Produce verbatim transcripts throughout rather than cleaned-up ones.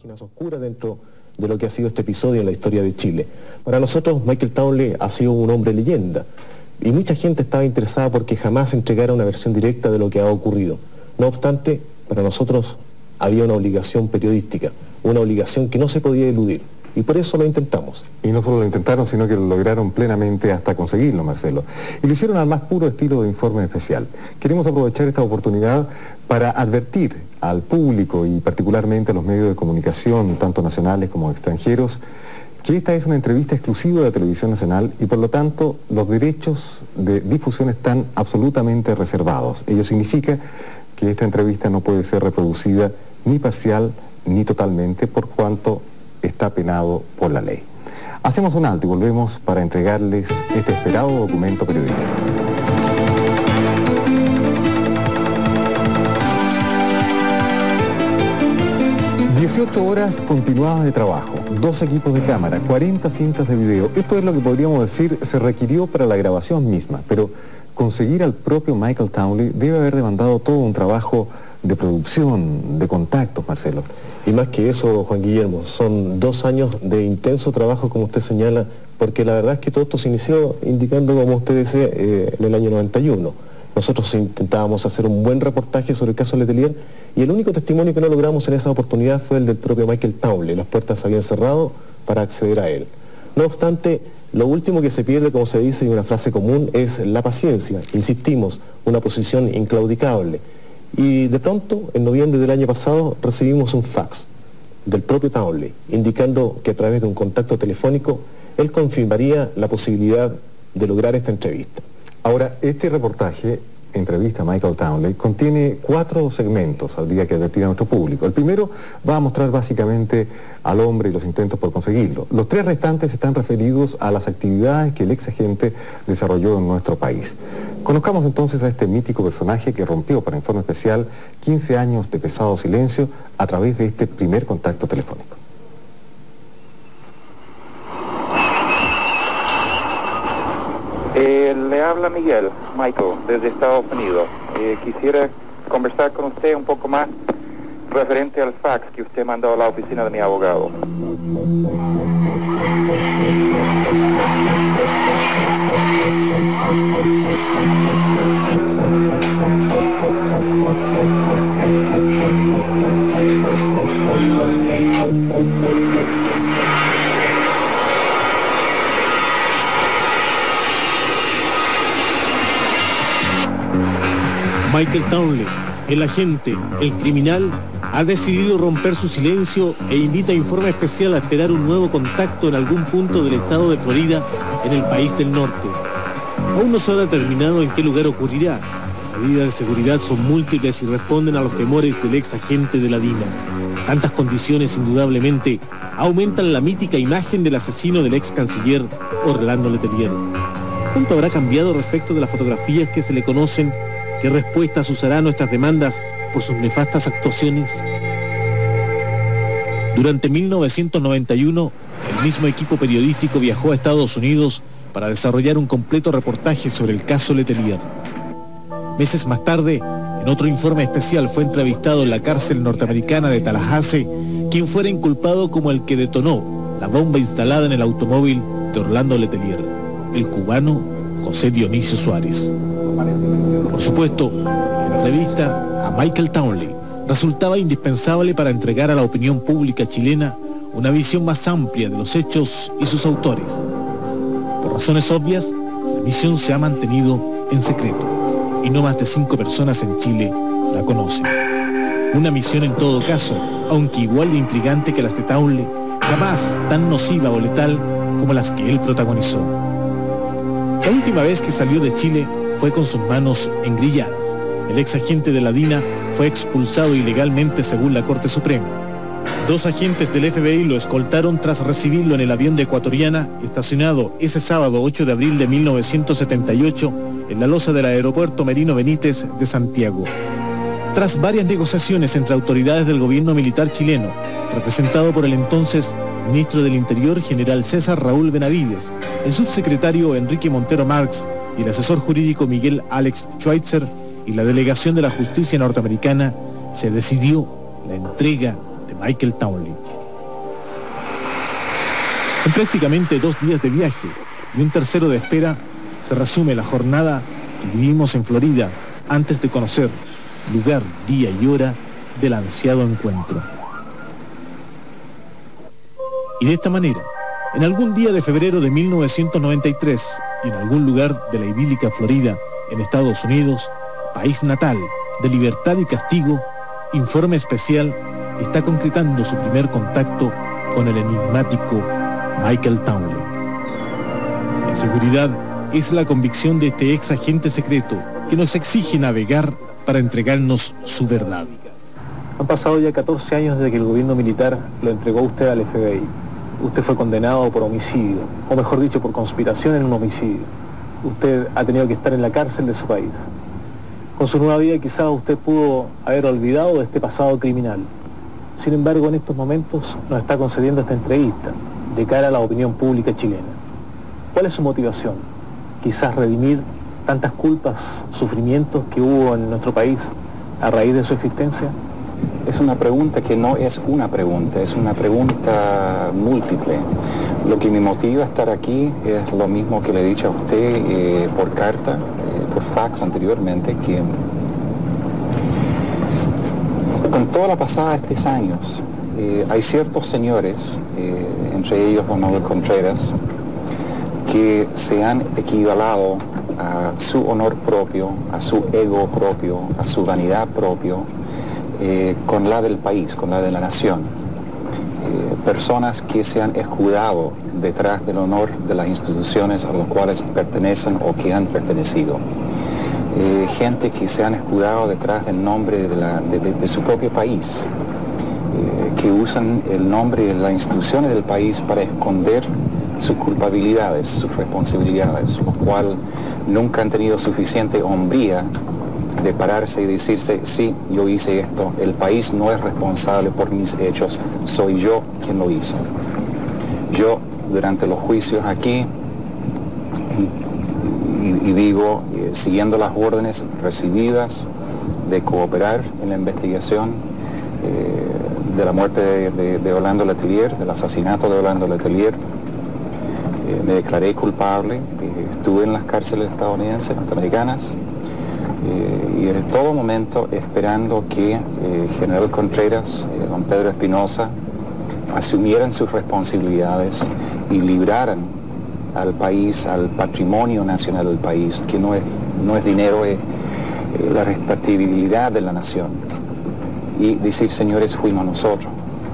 páginas oscuras dentro de lo que ha sido este episodio en la historia de Chile. Para nosotros, Michael Townley ha sido un hombre leyenda, y mucha gente estaba interesada porque jamás entregara una versión directa de lo que ha ocurrido. No obstante, para nosotros había una obligación periodística, una obligación que no se podía eludir, y por eso lo intentamos. Y no solo lo intentaron, sino que lo lograron plenamente hasta conseguirlo, Marcelo. Y lo hicieron al más puro estilo de informe especial. Queremos aprovechar esta oportunidad para advertir al público y particularmente a los medios de comunicación, tanto nacionales como extranjeros, que esta es una entrevista exclusiva de Televisión Nacional y por lo tanto los derechos de difusión están absolutamente reservados. Ello significa que esta entrevista no puede ser reproducida ni parcial ni totalmente por cuanto está penado por la ley. Hacemos un alto y volvemos para entregarles este esperado documento periodístico. dieciocho horas continuadas de trabajo, dos equipos de cámara, cuarenta cintas de video. Esto es lo que podríamos decir se requirió para la grabación misma, pero conseguir al propio Michael Townley debe haber demandado todo un trabajo de producción, de contactos, Marcelo. Y más que eso, Juan Guillermo, son dos años de intenso trabajo, como usted señala, porque la verdad es que todo esto se inició indicando, como usted dice, eh, en el año noventa y uno. Nosotros intentábamos hacer un buen reportaje sobre el caso Letelier y el único testimonio que no logramos en esa oportunidad fue el del propio Michael Townley. Las puertas se habían cerrado para acceder a él. No obstante, lo último que se pierde, como se dice, y una frase común, es la paciencia. Insistimos, una posición inclaudicable. Y de pronto, en noviembre del año pasado, recibimos un fax del propio Townley, indicando que a través de un contacto telefónico, él confirmaría la posibilidad de lograr esta entrevista. Ahora, este reportaje, entrevista a Michael Townley, contiene cuatro segmentos, habría que advertir a nuestro público. El primero va a mostrar básicamente al hombre y los intentos por conseguirlo. Los tres restantes están referidos a las actividades que el ex agente desarrolló en nuestro país. Conozcamos entonces a este mítico personaje que rompió para Informe Especial quince años de pesado silencio a través de este primer contacto telefónico. Eh, le habla Miguel, Michael, desde Estados Unidos. Eh, quisiera conversar con usted un poco más referente al fax que usted mandó a la oficina de mi abogado. Michael Townley, el agente, el criminal, ha decidido romper su silencio e invita a Informe Especial a esperar un nuevo contacto en algún punto del estado de Florida, en el país del norte. Aún no se ha determinado en qué lugar ocurrirá. Las medidas de seguridad son múltiples y responden a los temores del ex agente de la D I N A. Tantas condiciones, indudablemente, aumentan la mítica imagen del asesino del ex canciller Orlando Letelier. ¿Cuánto habrá cambiado respecto de las fotografías que se le conocen? ¿Qué respuestas usará nuestras demandas por sus nefastas actuaciones? Durante mil novecientos noventa y uno, el mismo equipo periodístico viajó a Estados Unidos para desarrollar un completo reportaje sobre el caso Letelier. Meses más tarde, en otro informe especial fue entrevistado en la cárcel norteamericana de Tallahassee quien fuera inculpado como el que detonó la bomba instalada en el automóvil de Orlando Letelier, el cubano José Dionisio Suárez. Por supuesto, en la revista a Michael Townley resultaba indispensable para entregar a la opinión pública chilena una visión más amplia de los hechos y sus autores. Por razones obvias, la misión se ha mantenido en secreto y no más de cinco personas en Chile la conocen. Una misión en todo caso, aunque igual de intrigante que las de Townley, jamás tan nociva o letal como las que él protagonizó. La última vez que salió de Chile fue con sus manos engrilladas. El ex agente de la D I N A fue expulsado ilegalmente según la Corte Suprema. Dos agentes del F B I lo escoltaron tras recibirlo en el avión de Ecuatoriana, estacionado ese sábado ocho de abril de mil novecientos setenta y ocho en la losa del aeropuerto Merino Benítez de Santiago. Tras varias negociaciones entre autoridades del gobierno militar chileno, representado por el entonces ministro del Interior, general César Raúl Benavides, el subsecretario Enrique Montero Marx y el asesor jurídico Miguel Alex Schweitzer y la delegación de la justicia norteamericana, se decidió la entrega de de Michael Townley. En prácticamente dos días de viaje y un tercero de espera, se resume la jornada que vivimos en Florida antes de conocer lugar, día y hora del ansiado encuentro. Y de esta manera, en algún día de febrero de mil novecientos noventa y tres y en algún lugar de la idílica Florida, en Estados Unidos, país natal de libertad y castigo, Informe Especial está concretando su primer contacto con el enigmático Michael Townley. La seguridad es la convicción de este ex agente secreto que nos exige navegar para entregarnos su verdad. Han pasado ya catorce años desde que el gobierno militar lo entregó a usted al F B I. Usted fue condenado por homicidio, o mejor dicho, por conspiración en un homicidio. Usted ha tenido que estar en la cárcel de su país. Con su nueva vida quizás usted pudo haber olvidado de este pasado criminal. Sin embargo, en estos momentos nos está concediendo esta entrevista de cara a la opinión pública chilena. ¿Cuál es su motivación? Quizás redimir tantas culpas, sufrimientos que hubo en nuestro país a raíz de su existencia. Es una pregunta que no es una pregunta, es una pregunta múltiple. Lo que me motiva a estar aquí es lo mismo que le he dicho a usted eh, por carta, eh, por fax anteriormente, que con toda la pasada de estos años eh, hay ciertos señores, eh, entre ellos don Manuel Contreras, que se han equivalado a su honor propio, a su ego propio, a su vanidad propio, eh, con la del país, con la de la nación. Eh, personas que se han escudado detrás del honor de las instituciones a las cuales pertenecen o que han pertenecido. Eh, gente que se han escudado detrás del nombre de, la, de, de, de su propio país, eh, que usan el nombre de las instituciones del país para esconder sus culpabilidades, sus responsabilidades, lo cual nunca han tenido suficiente hombría de pararse y decirse, sí, yo hice esto, el país no es responsable por mis hechos, soy yo quien lo hizo. Yo, durante los juicios aquí, y, y, y digo, eh, siguiendo las órdenes recibidas de cooperar en la investigación eh, de la muerte de, de, de Orlando Letelier, del asesinato de Orlando Letelier, eh, me declaré culpable, eh, estuve en las cárceles estadounidenses, norteamericanas, Eh, y en todo momento esperando que eh, General Contreras, eh, don Pedro Espinosa, asumieran sus responsabilidades y libraran al país, al patrimonio nacional del país, que no es, no es dinero, es eh, la respetabilidad de la nación. Y decir, señores, fuimos nosotros.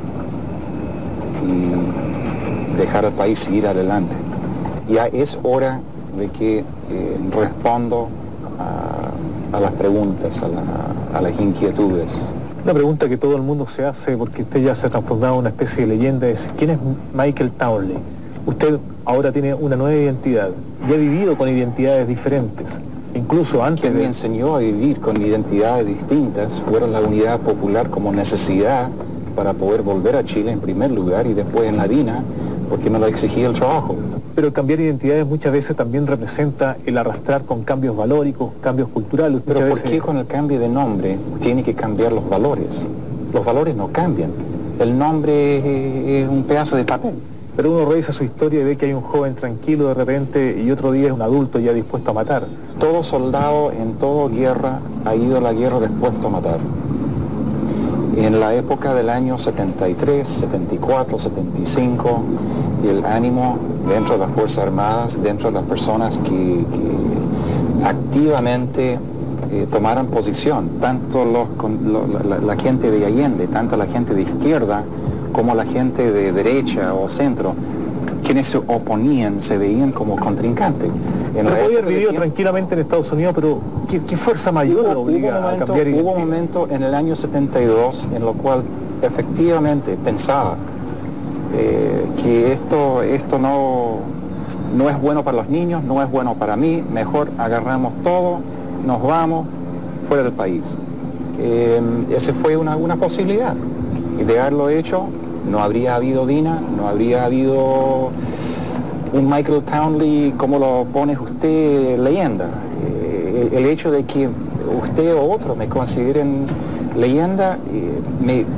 Y dejar al país seguir adelante. Ya es hora de que eh, respondo a a las preguntas, a, la, a las inquietudes. Una pregunta que todo el mundo se hace, porque usted ya se ha transformado en una especie de leyenda, es ¿quién es Michael Townley? Usted ahora tiene una nueva identidad y ha vivido con identidades diferentes, incluso antes Quien de... me enseñó a vivir con identidades distintas fueron la Unidad Popular como necesidad para poder volver a Chile en primer lugar y después en la D I N A, porque me lo exigía el trabajo. Pero cambiar identidades muchas veces también representa el arrastrar con cambios valóricos, cambios culturales. Pero ¿por veces... qué con el cambio de nombre tiene que cambiar los valores? Los valores no cambian. El nombre es un pedazo de papel. Pero uno revisa su historia y ve que hay un joven tranquilo de repente y otro día es un adulto ya dispuesto a matar. Todo soldado en toda guerra ha ido a la guerra dispuesto a matar. En la época del año setenta y tres, setenta y cuatro, setenta y cinco, el ánimo dentro de las Fuerzas Armadas, dentro de las personas que, que activamente eh, tomaron posición, tanto los, con, lo, la, la gente de Allende, tanto la gente de izquierda como la gente de derecha o centro, quienes se oponían se veían como contrincantes. En pero podía haber vivido tiempo, tranquilamente en Estados Unidos, pero ¿qué, qué fuerza mayor hubo, lo obliga hubo momento, a cambiar identidad? Hubo un momento en el año setenta y dos en lo cual efectivamente pensaba eh, que esto, esto no, no es bueno para los niños, no es bueno para mí, mejor agarramos todo, nos vamos fuera del país. Eh, esa fue una, una posibilidad, y de haberlo hecho no habría habido D I N A, no habría habido un Michael Townley como lo pone usted leyenda. Eh, el, el hecho de que usted o otro me consideren leyenda eh, me,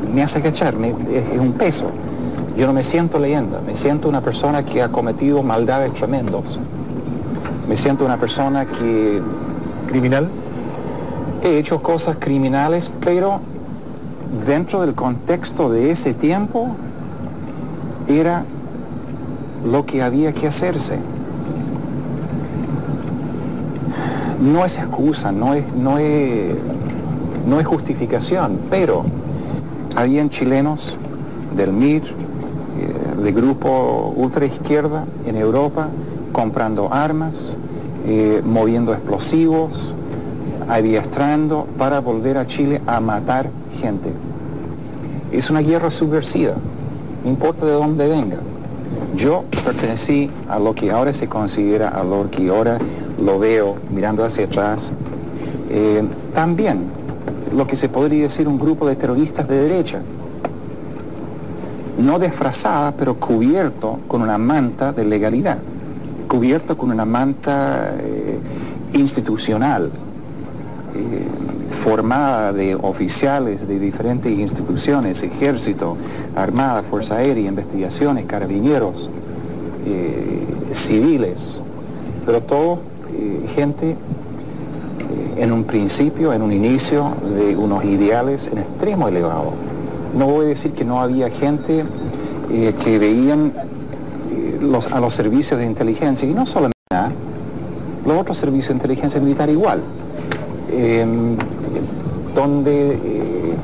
me hace agachar, me, es, es un peso. Yo no me siento leyenda, me siento una persona que ha cometido maldades tremendas. Me siento una persona que... ¿Criminal? He hecho cosas criminales, pero dentro del contexto de ese tiempo era lo que había que hacerse. No es excusa, no es, no es, no es justificación, pero habían chilenos del M I R, eh, de grupo ultraizquierda en Europa, comprando armas, eh, moviendo explosivos, adiestrando para volver a Chile a matar gente. Es una guerra subversiva, no importa de dónde venga. Yo pertenecí a lo que ahora se considera, a lo que ahora lo veo mirando hacia atrás, eh, también lo que se podría decir un grupo de terroristas de derecha, no disfrazada, pero cubierto con una manta de legalidad, cubierto con una manta eh, institucional, eh, formada de oficiales de diferentes instituciones, ejército, armada, fuerza aérea, investigaciones, carabineros, eh, civiles, pero todo eh, gente eh, en un principio, en un inicio de unos ideales en extremo elevado. No voy a decir que no había gente eh, que veían eh, los, a los servicios de inteligencia, y no solamente a los otros servicios de inteligencia militar igual, eh, donde eh, eh,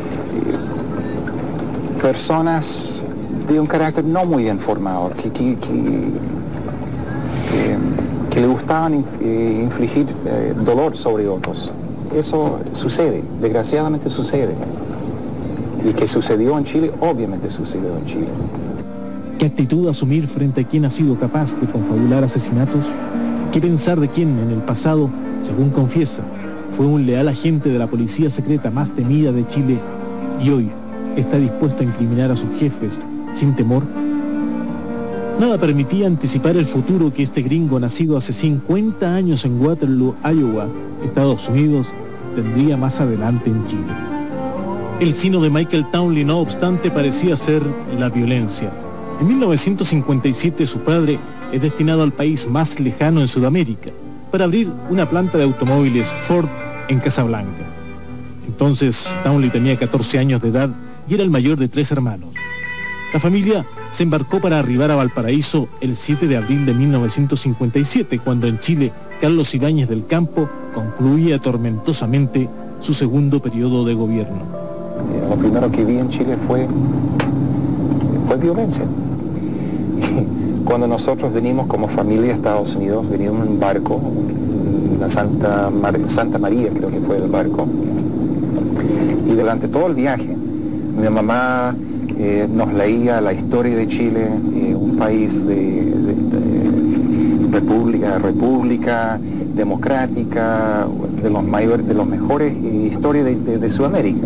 personas de un carácter no muy bien formado, que, que, que, eh, que le gustaban eh, infligir eh, dolor sobre otros. Eso sucede, desgraciadamente sucede. Y que sucedió en Chile, obviamente sucedió en Chile. ¿Qué actitud asumir frente a quien ha sido capaz de confabular asesinatos? ¿Qué pensar de quien en el pasado, según confiesa, fue un leal agente de la policía secreta más temida de Chile y hoy está dispuesto a incriminar a sus jefes sin temor? Nada permitía anticipar el futuro que este gringo nacido hace cincuenta años en Waterloo, Iowa, Estados Unidos, tendría más adelante en Chile. El sino de Michael Townley, no obstante, parecía ser la violencia. En mil novecientos cincuenta y siete su padre es destinado al país más lejano en Sudamérica para abrir una planta de automóviles Ford en Casablanca. Entonces Townley tenía catorce años de edad y era el mayor de tres hermanos. La familia se embarcó para arribar a Valparaíso el siete de abril de mil novecientos cincuenta y siete, cuando en Chile Carlos Ibáñez del Campo concluía tormentosamente su segundo periodo de gobierno. Lo primero que vi en Chile fue, fue violencia. Cuando nosotros venimos como familia a Estados Unidos, venimos en un barco, la Santa, Mar Santa María creo que fue el barco, y durante todo el viaje mi mamá eh, nos leía la historia de Chile, eh, un país de, de, de república, república democrática, de los mayores, de los mejores eh, historias de, de, de Sudamérica.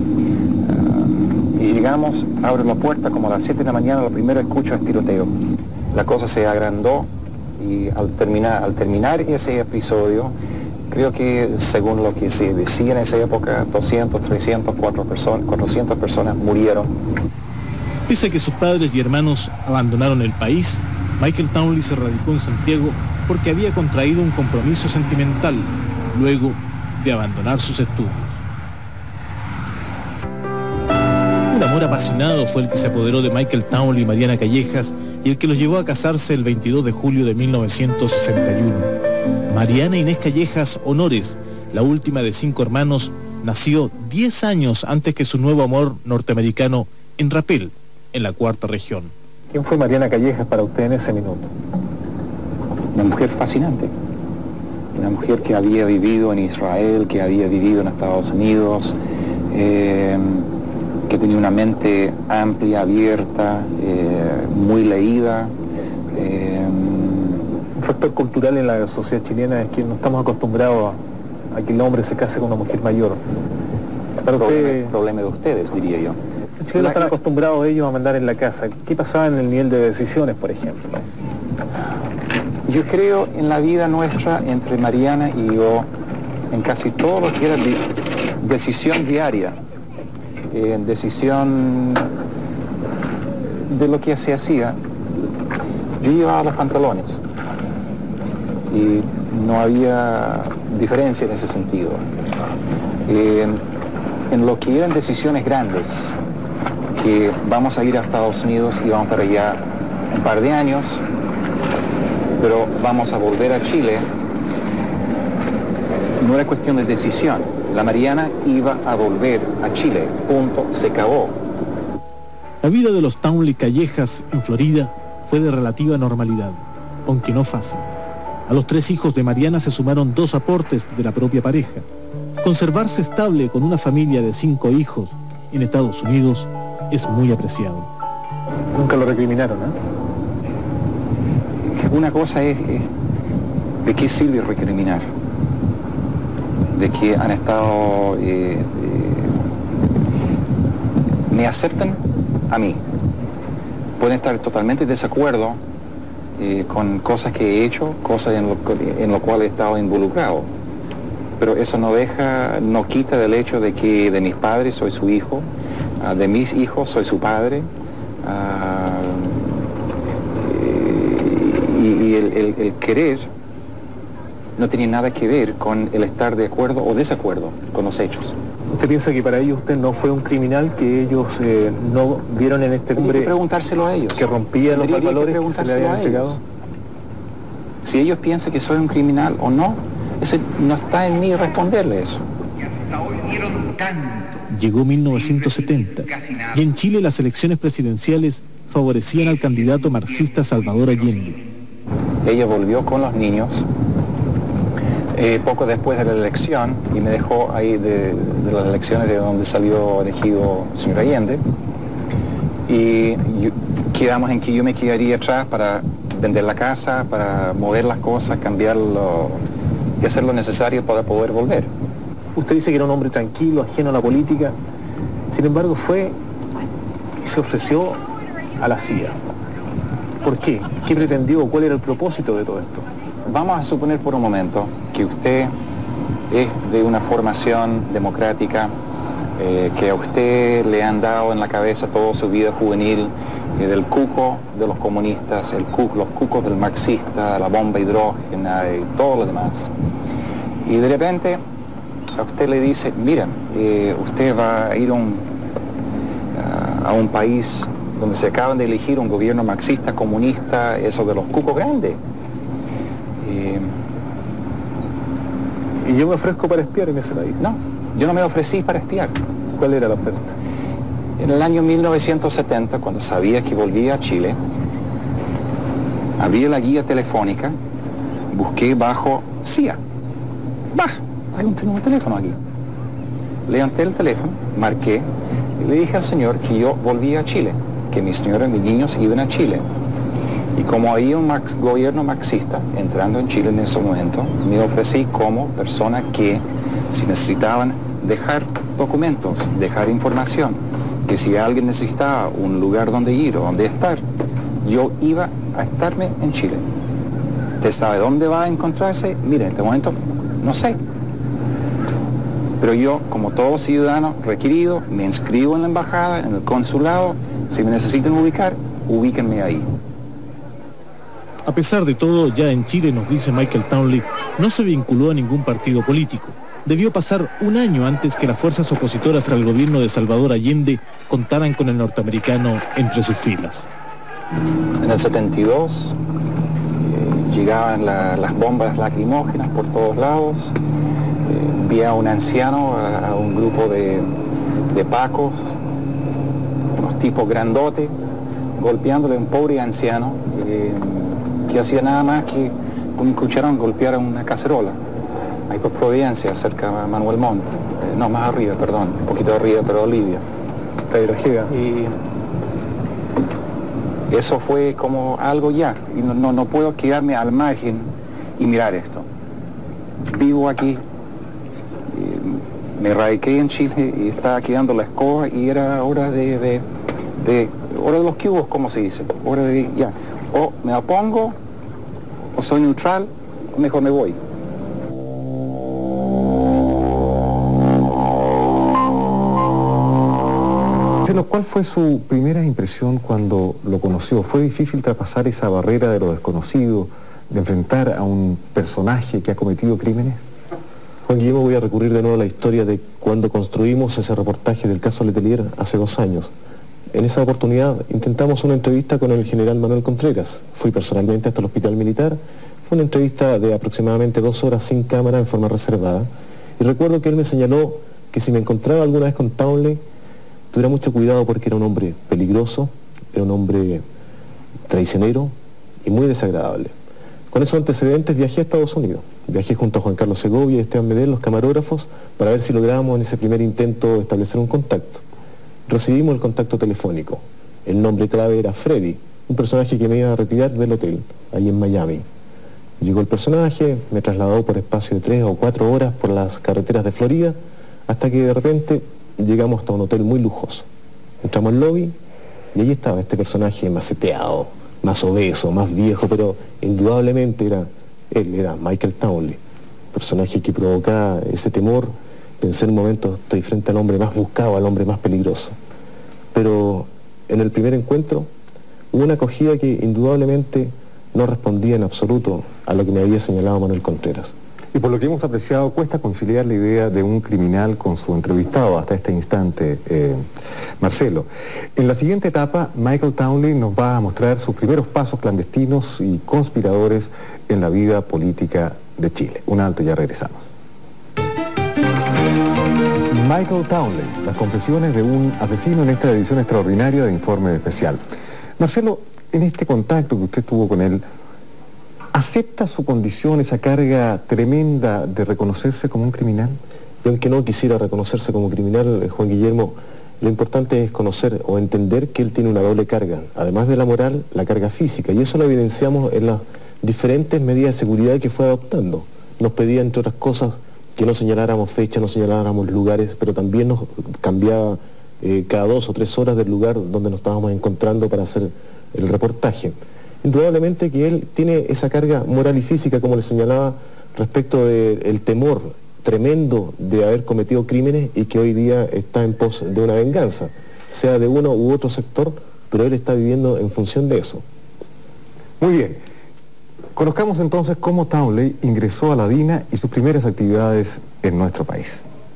Y llegamos, abre la puerta como a las siete de la mañana, lo primero escucho es tiroteo. La cosa se agrandó y al terminar, al terminar ese episodio, creo que según lo que se decía en esa época, doscientas, trescientas, cuatrocientas personas murieron. Pese a que sus padres y hermanos abandonaron el país, Michael Townley se radicó en Santiago porque había contraído un compromiso sentimental luego de abandonar sus estudios. Un amor apasionado fue el que se apoderó de Michael Townley y Mariana Callejas y el que los llevó a casarse el veintidós de julio de mil novecientos sesenta y uno. Mariana Inés Callejas Honores, la última de cinco hermanos, nació diez años antes que su nuevo amor norteamericano en Rapel, en la cuarta región. ¿Quién fue Mariana Callejas para usted en ese minuto? Una mujer fascinante, una mujer que había vivido en Israel, que había vivido en Estados Unidos, eh, que tenía una mente amplia, abierta, eh, muy leída. Eh, Un factor cultural en la sociedad chilena es que no estamos acostumbrados a, a que el hombre se case con una mujer mayor. Para problema, usted, problema de ustedes, diría yo. Los chilenos están acostumbrados ellos a mandar en la casa. ¿Qué pasaba en el nivel de decisiones, por ejemplo? Yo creo en la vida nuestra, entre Mariana y yo, en casi todo lo que era de decisión diaria, eh, decisión de lo que se hacía, yo llevaba los pantalones y no había diferencia en ese sentido. Eh, en lo que eran decisiones grandes, que vamos a ir a Estados Unidos y vamos para allá un par de años, pero vamos a volver a Chile, no era cuestión de decisión. La Mariana iba a volver a Chile, punto, se acabó. La vida de los Townley Callejas en Florida fue de relativa normalidad, aunque no fácil. A los tres hijos de Mariana se sumaron dos aportes de la propia pareja. Conservarse estable con una familia de cinco hijos en Estados Unidos es muy apreciado. Nunca lo recriminaron, ¿eh? Una cosa es, es de qué sirve recriminar, de que han estado, eh, eh, me aceptan a mí, pueden estar totalmente de desacuerdo eh, con cosas que he hecho, cosas en lo, en lo cual he estado involucrado, pero eso no deja, no quita del hecho de que de mis padres soy su hijo, uh, de mis hijos soy su padre, uh, y, y el, el, el querer no tiene nada que ver con el estar de acuerdo o desacuerdo con los hechos. ¿Usted piensa que para ellos usted no fue un criminal, que ellos eh, no vieron en este hombre que preguntárselo a ellos, que rompía los valores que, que se le habían entregado? Si ellos piensan que soy un criminal o no, ese no está en mí responderle eso. Llegó mil novecientos setenta y en Chile las elecciones presidenciales favorecían al candidato marxista Salvador Allende. Ella volvió con los niños eh, poco después de la elección y me dejó ahí de, de las elecciones de donde salió elegido el señor Allende, y yo, quedamos en que yo me quedaría atrás para vender la casa, para mover las cosas, cambiarlo y hacer lo necesario para poder volver. Usted dice que era un hombre tranquilo, ajeno a la política, sin embargo fue y se ofreció a la C I A. ¿Por qué? ¿Qué pretendió? ¿Cuál era el propósito de todo esto? Vamos a suponer por un momento que usted es de una formación democrática, eh, que a usted le han dado en la cabeza toda su vida juvenil, eh, del cuco de los comunistas, el cu los cucos del marxista, la bomba hidrógena y todo lo demás. Y de repente a usted le dice, mira, eh, usted va a ir a un, a, a un país donde se acaban de elegir un gobierno marxista, comunista, eso de los cucos grandes. Eh, ¿Y yo me ofrezco para espiar en ese país? No, yo no me ofrecí para espiar. ¿Cuál era la oferta? En el año mil novecientos setenta, cuando sabía que volvía a Chile, abrí la guía telefónica, busqué bajo C I A. Bah, hay un, un teléfono aquí. Levanté el teléfono, marqué, y le dije al señor que yo volvía a Chile, que mi señora y mis niños iban a Chile. Y como había un max, gobierno marxista entrando en Chile en ese momento, me ofrecí como persona que, si necesitaban dejar documentos, dejar información, que si alguien necesitaba un lugar donde ir o donde estar, yo iba a estarme en Chile. ¿Usted sabe dónde va a encontrarse? Mire, en este momento no sé. Pero yo, como todo ciudadano requerido, me inscribo en la embajada, en el consulado. Si me necesitan ubicar, ubíquenme ahí. A pesar de todo, ya en Chile, nos dice Michael Townley, no se vinculó a ningún partido político. Debió pasar un año antes que las fuerzas opositoras al gobierno de Salvador Allende contaran con el norteamericano entre sus filas. En el setenta y dos eh, llegaban la, las bombas lacrimógenas por todos lados. Eh, vi a un anciano, a, a un grupo de, de pacos, unos tipos grandotes, golpeándole a un pobre anciano eh, que hacía nada más que con un cucharón golpear a una cacerola. Ahí por Providencia, cerca de Manuel Montt, eh, no, más arriba, perdón, un poquito arriba, pero Olivia. Y eso fue como algo ya, y no, no, no puedo quedarme al margen y mirar esto. Vivo aquí, eh, me radiqué en Chile y estaba quedando la escoba y era hora de, de, de hora de los cubos, ¿cómo se dice? Hora de, ya, o me opongo, o soy neutral, o mejor me voy. Marcelo, ¿cuál fue su primera impresión cuando lo conoció? ¿Fue difícil traspasar esa barrera de lo desconocido, de enfrentar a un personaje que ha cometido crímenes? Juan Guillermo, voy a recurrir de nuevo a la historia de cuando construimos ese reportaje del caso Letelier hace dos años. En esa oportunidad intentamos una entrevista con el general Manuel Contreras. Fui personalmente hasta el hospital militar. Fue una entrevista de aproximadamente dos horas sin cámara en forma reservada. Y recuerdo que él me señaló que si me encontraba alguna vez con Townley, tuviera mucho cuidado porque era un hombre peligroso, era un hombre traicionero y muy desagradable. Con esos antecedentes viajé a Estados Unidos. Viajé junto a Juan Carlos Segovia y Esteban Medel, los camarógrafos, para ver si lográbamos en ese primer intento establecer un contacto. Recibimos el contacto telefónico. El nombre clave era Freddy, un personaje que me iba a retirar del hotel, ahí en Miami. Llegó el personaje, me trasladó por espacio de tres o cuatro horas por las carreteras de Florida, hasta que de repente llegamos hasta un hotel muy lujoso. Entramos al lobby y allí estaba este personaje maceteado, más obeso, más viejo, pero indudablemente era él, era Michael Townley, personaje que provocaba ese temor. Pensé en un momento, estoy frente al hombre más buscado, al hombre más peligroso. Pero en el primer encuentro hubo una acogida que indudablemente no respondía en absoluto a lo que me había señalado Manuel Contreras. Y por lo que hemos apreciado, cuesta conciliar la idea de un criminal con su entrevistado hasta este instante, eh, Marcelo. En la siguiente etapa, Michael Townley nos va a mostrar sus primeros pasos clandestinos y conspiradores en la vida política de Chile. Un alto y ya regresamos. Michael Townley, las confesiones de un asesino en esta edición extraordinaria de Informe Especial. Marcelo, en este contacto que usted tuvo con él, ¿acepta su condición, esa carga tremenda de reconocerse como un criminal? Y aunque no quisiera reconocerse como criminal, Juan Guillermo, lo importante es conocer o entender que él tiene una doble carga. Además de la moral, la carga física. Y eso lo evidenciamos en las diferentes medidas de seguridad que fue adoptando. Nos pedía, entre otras cosas, que no señaláramos fechas, no señaláramos lugares, pero también nos cambiaba eh, cada dos o tres horas del lugar donde nos estábamos encontrando para hacer el reportaje. Indudablemente que él tiene esa carga moral y física, como le señalaba, respecto del temor tremendo de haber cometido crímenes y que hoy día está en pos de una venganza, sea de uno u otro sector, pero él está viviendo en función de eso. Muy bien. Conozcamos entonces cómo Townley ingresó a la DINA y sus primeras actividades en nuestro país.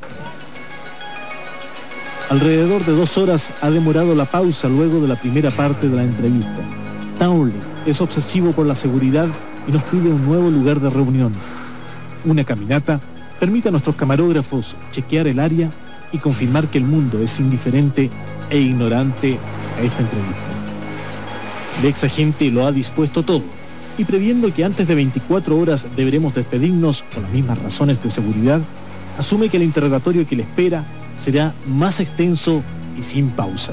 Alrededor de dos horas ha demorado la pausa luego de la primera parte de la entrevista. Townley es obsesivo por la seguridad y nos pide un nuevo lugar de reunión. Una caminata permite a nuestros camarógrafos chequear el área y confirmar que el mundo es indiferente e ignorante a esta entrevista. El ex agente lo ha dispuesto todo y previendo que antes de veinticuatro horas deberemos despedirnos por las mismas razones de seguridad, asume que el interrogatorio que le espera será más extenso y sin pausas.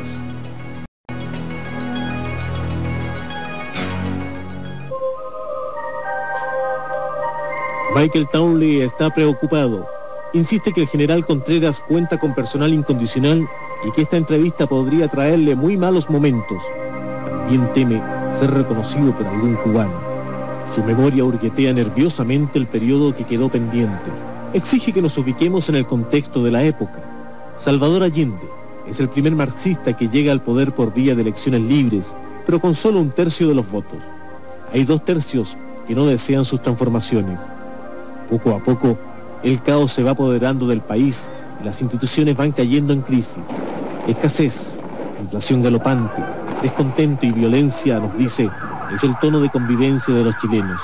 Michael Townley está preocupado. Insiste que el general Contreras cuenta con personal incondicional y que esta entrevista podría traerle muy malos momentos. También teme ser reconocido por algún cubano. Su memoria hurguetea nerviosamente el periodo que quedó pendiente. Exige que nos ubiquemos en el contexto de la época. Salvador Allende es el primer marxista que llega al poder por vía de elecciones libres, pero con solo un tercio de los votos. Hay dos tercios que no desean sus transformaciones. Poco a poco, el caos se va apoderando del país y las instituciones van cayendo en crisis. Escasez, inflación galopante, descontento y violencia, nos dice, es el tono de convivencia de los chilenos.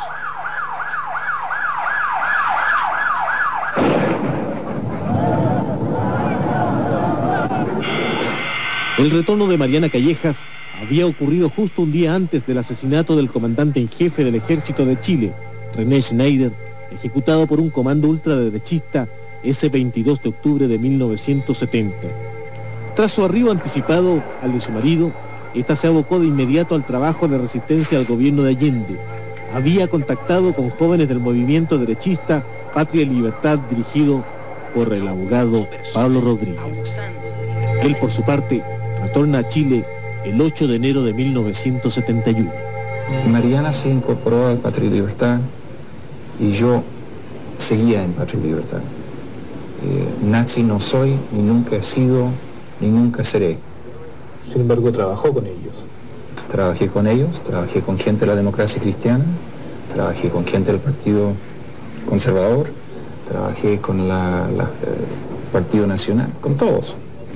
El retorno de Mariana Callejas había ocurrido justo un día antes del asesinato del comandante en jefe del Ejército de Chile, René Schneider, ejecutado por un comando ultraderechista ese veintidós de octubre de mil novecientos setenta. Tras su arribo anticipado al de su marido, esta se abocó de inmediato al trabajo de resistencia al gobierno de Allende. Había contactado con jóvenes del movimiento derechista Patria y Libertad, dirigido por el abogado Pablo Rodríguez. Él, por su parte, retorna a Chile el ocho de enero de mil novecientos setenta y uno. Mariana se incorporó al Patria y Libertad y yo seguía en Patria y Libertad. Eh, nazi no soy, ni nunca he sido, ni nunca seré. Sin embargo, trabajó con ellos. Trabajé con ellos, trabajé con gente de la democracia cristiana, trabajé con gente del Partido Conservador, trabajé con la, la eh, Partido Nacional, con todos.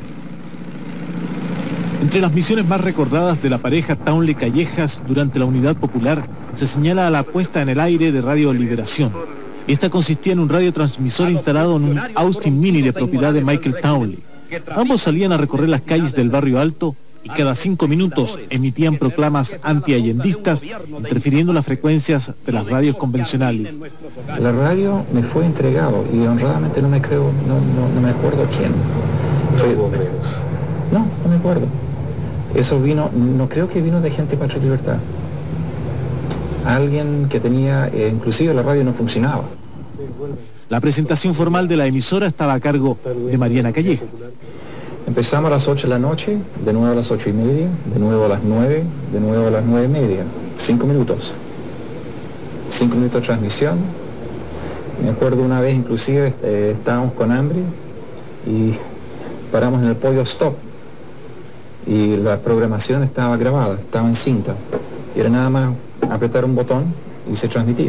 Entre las misiones más recordadas de la pareja Townley-Callejas durante la Unidad Popular se señala la puesta en el aire de Radio Liberación. Esta consistía en un radiotransmisor instalado en un Austin Mini de propiedad de Michael Townley. Ambos salían a recorrer las calles del Barrio Alto y cada cinco minutos emitían proclamas anti-allendistas, interfiriendo las frecuencias de las radios convencionales. La radio me fue entregado y honradamente no me creo, no, no, no me acuerdo quién. Fue, no, no me acuerdo. Eso vino, no creo que vino de gente de Patria y Libertad. Alguien que tenía, eh, inclusive la radio no funcionaba. La presentación formal de la emisora estaba a cargo de Mariana Callejas. Empezamos a las ocho de la noche, de nuevo a las ocho y media, de nuevo a las nueve, de nuevo a las nueve y media. Cinco minutos. Cinco minutos de transmisión. Me acuerdo una vez inclusive eh, estábamos con hambre y paramos en el pollo stop. Y la programación estaba grabada, estaba en cinta. Y era nada más apretar un botón y se transmitía.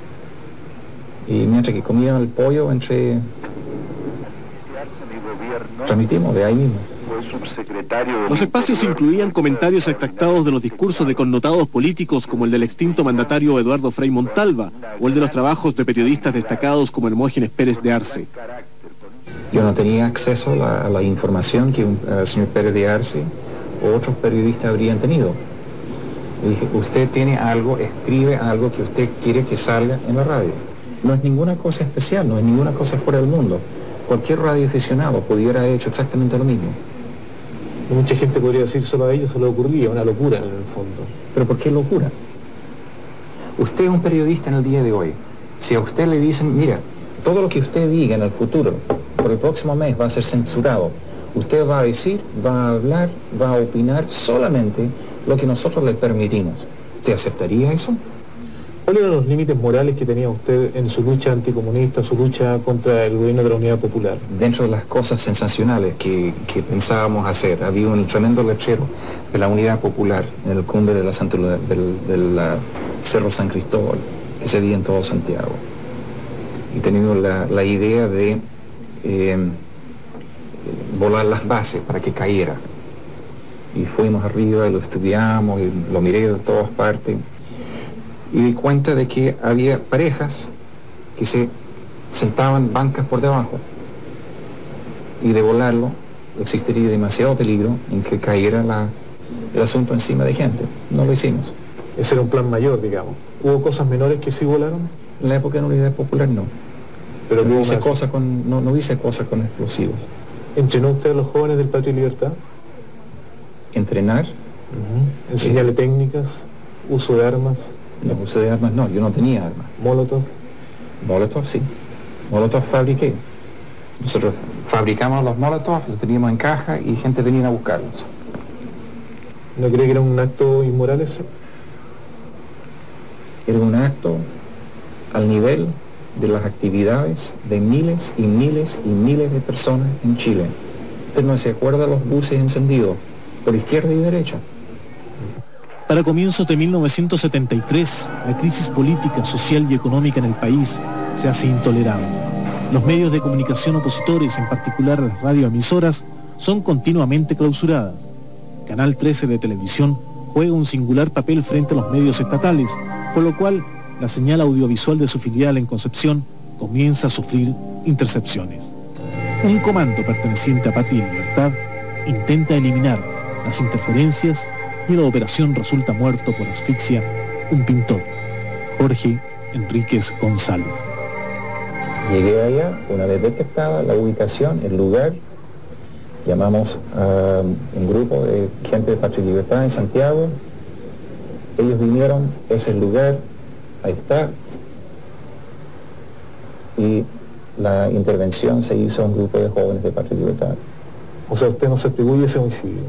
Y mientras que comían el pollo entre... transmitimos de ahí mismo. Los espacios incluían comentarios extractados de los discursos de connotados políticos como el del extinto mandatario Eduardo Frei Montalva o el de los trabajos de periodistas destacados como Hermógenes Pérez de Arce. Yo no tenía acceso a la, a la información que un, el señor Pérez de Arce o otros periodistas habrían tenido. Le dije, usted tiene algo, escribe algo que usted quiere que salga en la radio. No es ninguna cosa especial, no es ninguna cosa fuera del mundo. Cualquier radioaficionado pudiera haber hecho exactamente lo mismo. Mucha gente podría decir solo a ellos se le ocurría, una locura en el fondo. ¿Pero por qué locura? Usted es un periodista en el día de hoy. Si a usted le dicen, mira, todo lo que usted diga en el futuro, por el próximo mes va a ser censurado, usted va a decir, va a hablar, va a opinar solamente lo que nosotros le permitimos. ¿Usted aceptaría eso? ¿Cuáles eran los límites morales que tenía usted en su lucha anticomunista, su lucha contra el gobierno de la Unidad Popular? Dentro de las cosas sensacionales que, que pensábamos hacer, había un tremendo lechero de la Unidad Popular en el cumbre de la Santa, del, del la Cerro San Cristóbal, que se veía en todo Santiago. Y teníamos la, la idea de eh, volar las bases para que cayera. Y fuimos arriba y lo estudiamos y lo miré de todas partes. Y di cuenta de que había parejas que se sentaban bancas por debajo. Y de volarlo existiría demasiado peligro en que cayera la, el asunto encima de gente. No lo hicimos. Ese era un plan mayor, digamos. ¿Hubo cosas menores que sí volaron? En la época de la Unidad Popular no. Pero no hice cosas con, no, no hice cosas con explosivos. ¿Entrenó usted a los jóvenes del Patria y Libertad? ¿Entrenar? Uh-huh. ¿Enseñarle eh, técnicas? ¿Uso de armas? No, uso de armas no, yo no tenía armas. ¿Molotov? Molotov, sí. Molotov fabriqué. Nosotros fabricamos los Molotov, los teníamos en caja y gente venía a buscarlos. ¿No cree que era un acto inmoral ese? Era un acto al nivel de las actividades de miles y miles y miles de personas en Chile. ¿Usted no se acuerda de los buses encendidos por izquierda y derecha? Para comienzos de mil novecientos setenta y tres, la crisis política, social y económica en el país se hace intolerable. Los medios de comunicación opositores, en particular las radioemisoras, son continuamente clausuradas. Canal trece de televisión juega un singular papel frente a los medios estatales, por lo cual la señal audiovisual de su filial en Concepción comienza a sufrir intercepciones. Un comando perteneciente a Patria y Libertad intenta eliminar las interferencias y en la operación resulta muerto por asfixia un pintor, Jorge Enríquez González. Llegué allá, una vez detectada la ubicación, el lugar, llamamos a un grupo de gente de Patria y Libertad en Santiago, ellos vinieron, ese es el lugar, ahí está, y la intervención se hizo a un grupo de jóvenes de Patria y Libertad. O sea, usted no se atribuye ese homicidio.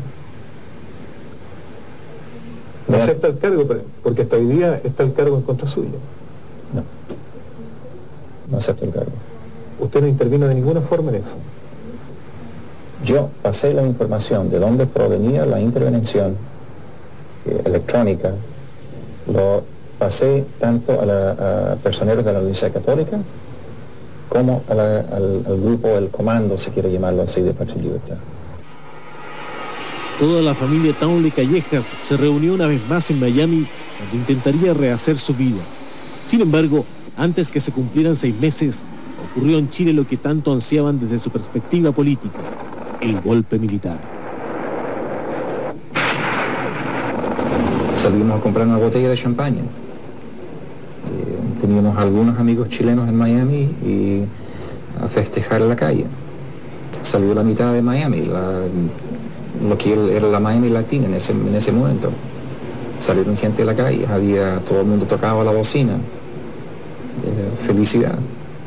No acepta el cargo, porque hasta hoy día está el cargo en contra suyo. No, no acepto el cargo. ¿Usted no intervino de ninguna forma en eso? Yo pasé la información de dónde provenía la intervención eh, electrónica, lo pasé tanto a, la, a personeros de la Universidad Católica como a la, al, al grupo, el comando, si quiere llamarlo así, de Patria y Libertad. Toda la familia Townley Callejas se reunió una vez más en Miami, donde intentaría rehacer su vida. Sin embargo, antes que se cumplieran seis meses, ocurrió en Chile lo que tanto ansiaban desde su perspectiva política: el golpe militar. Salimos a comprar una botella de champaña. Eh, teníamos algunos amigos chilenos en Miami y a festejar en la calle. Salió la mitad de Miami, la, lo que era la Miami Latina en ese, en ese momento. Salieron gente de la calle, había, todo el mundo tocaba la bocina. Eh, felicidad.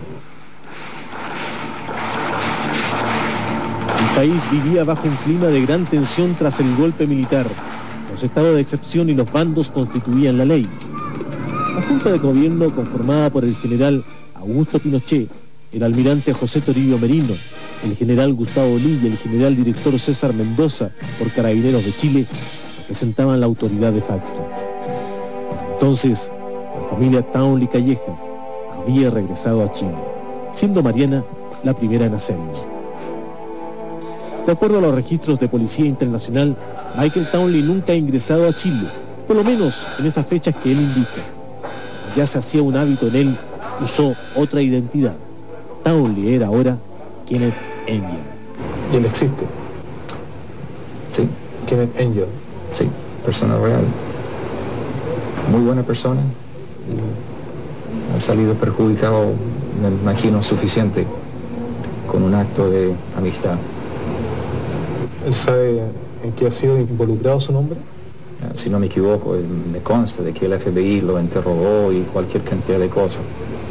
El país vivía bajo un clima de gran tensión tras el golpe militar. Los estados de excepción y los bandos constituían la ley. La Junta de Gobierno, conformada por el general Augusto Pinochet, el almirante José Toribio Merino, el general Gustavo Lee y el general director César Mendoza, por Carabineros de Chile, representaban la autoridad de facto. Entonces, la familia Townley Callejas había regresado a Chile, siendo Mariana la primera en hacerlo. De acuerdo a los registros de Policía Internacional, Michael Townley nunca ha ingresado a Chile, por lo menos en esas fechas que él indica. Ya se hacía un hábito en él, usó otra identidad. Townley era ahora Kenneth Angel. ¿Y él existe? Sí. Kenneth Angel. Sí, persona real. Muy buena persona. Ha salido perjudicado, me imagino, suficiente con un acto de amistad. ¿Él sabe en qué ha sido involucrado su nombre? Si no me equivoco, me consta de que el F B I lo interrogó y cualquier cantidad de cosas.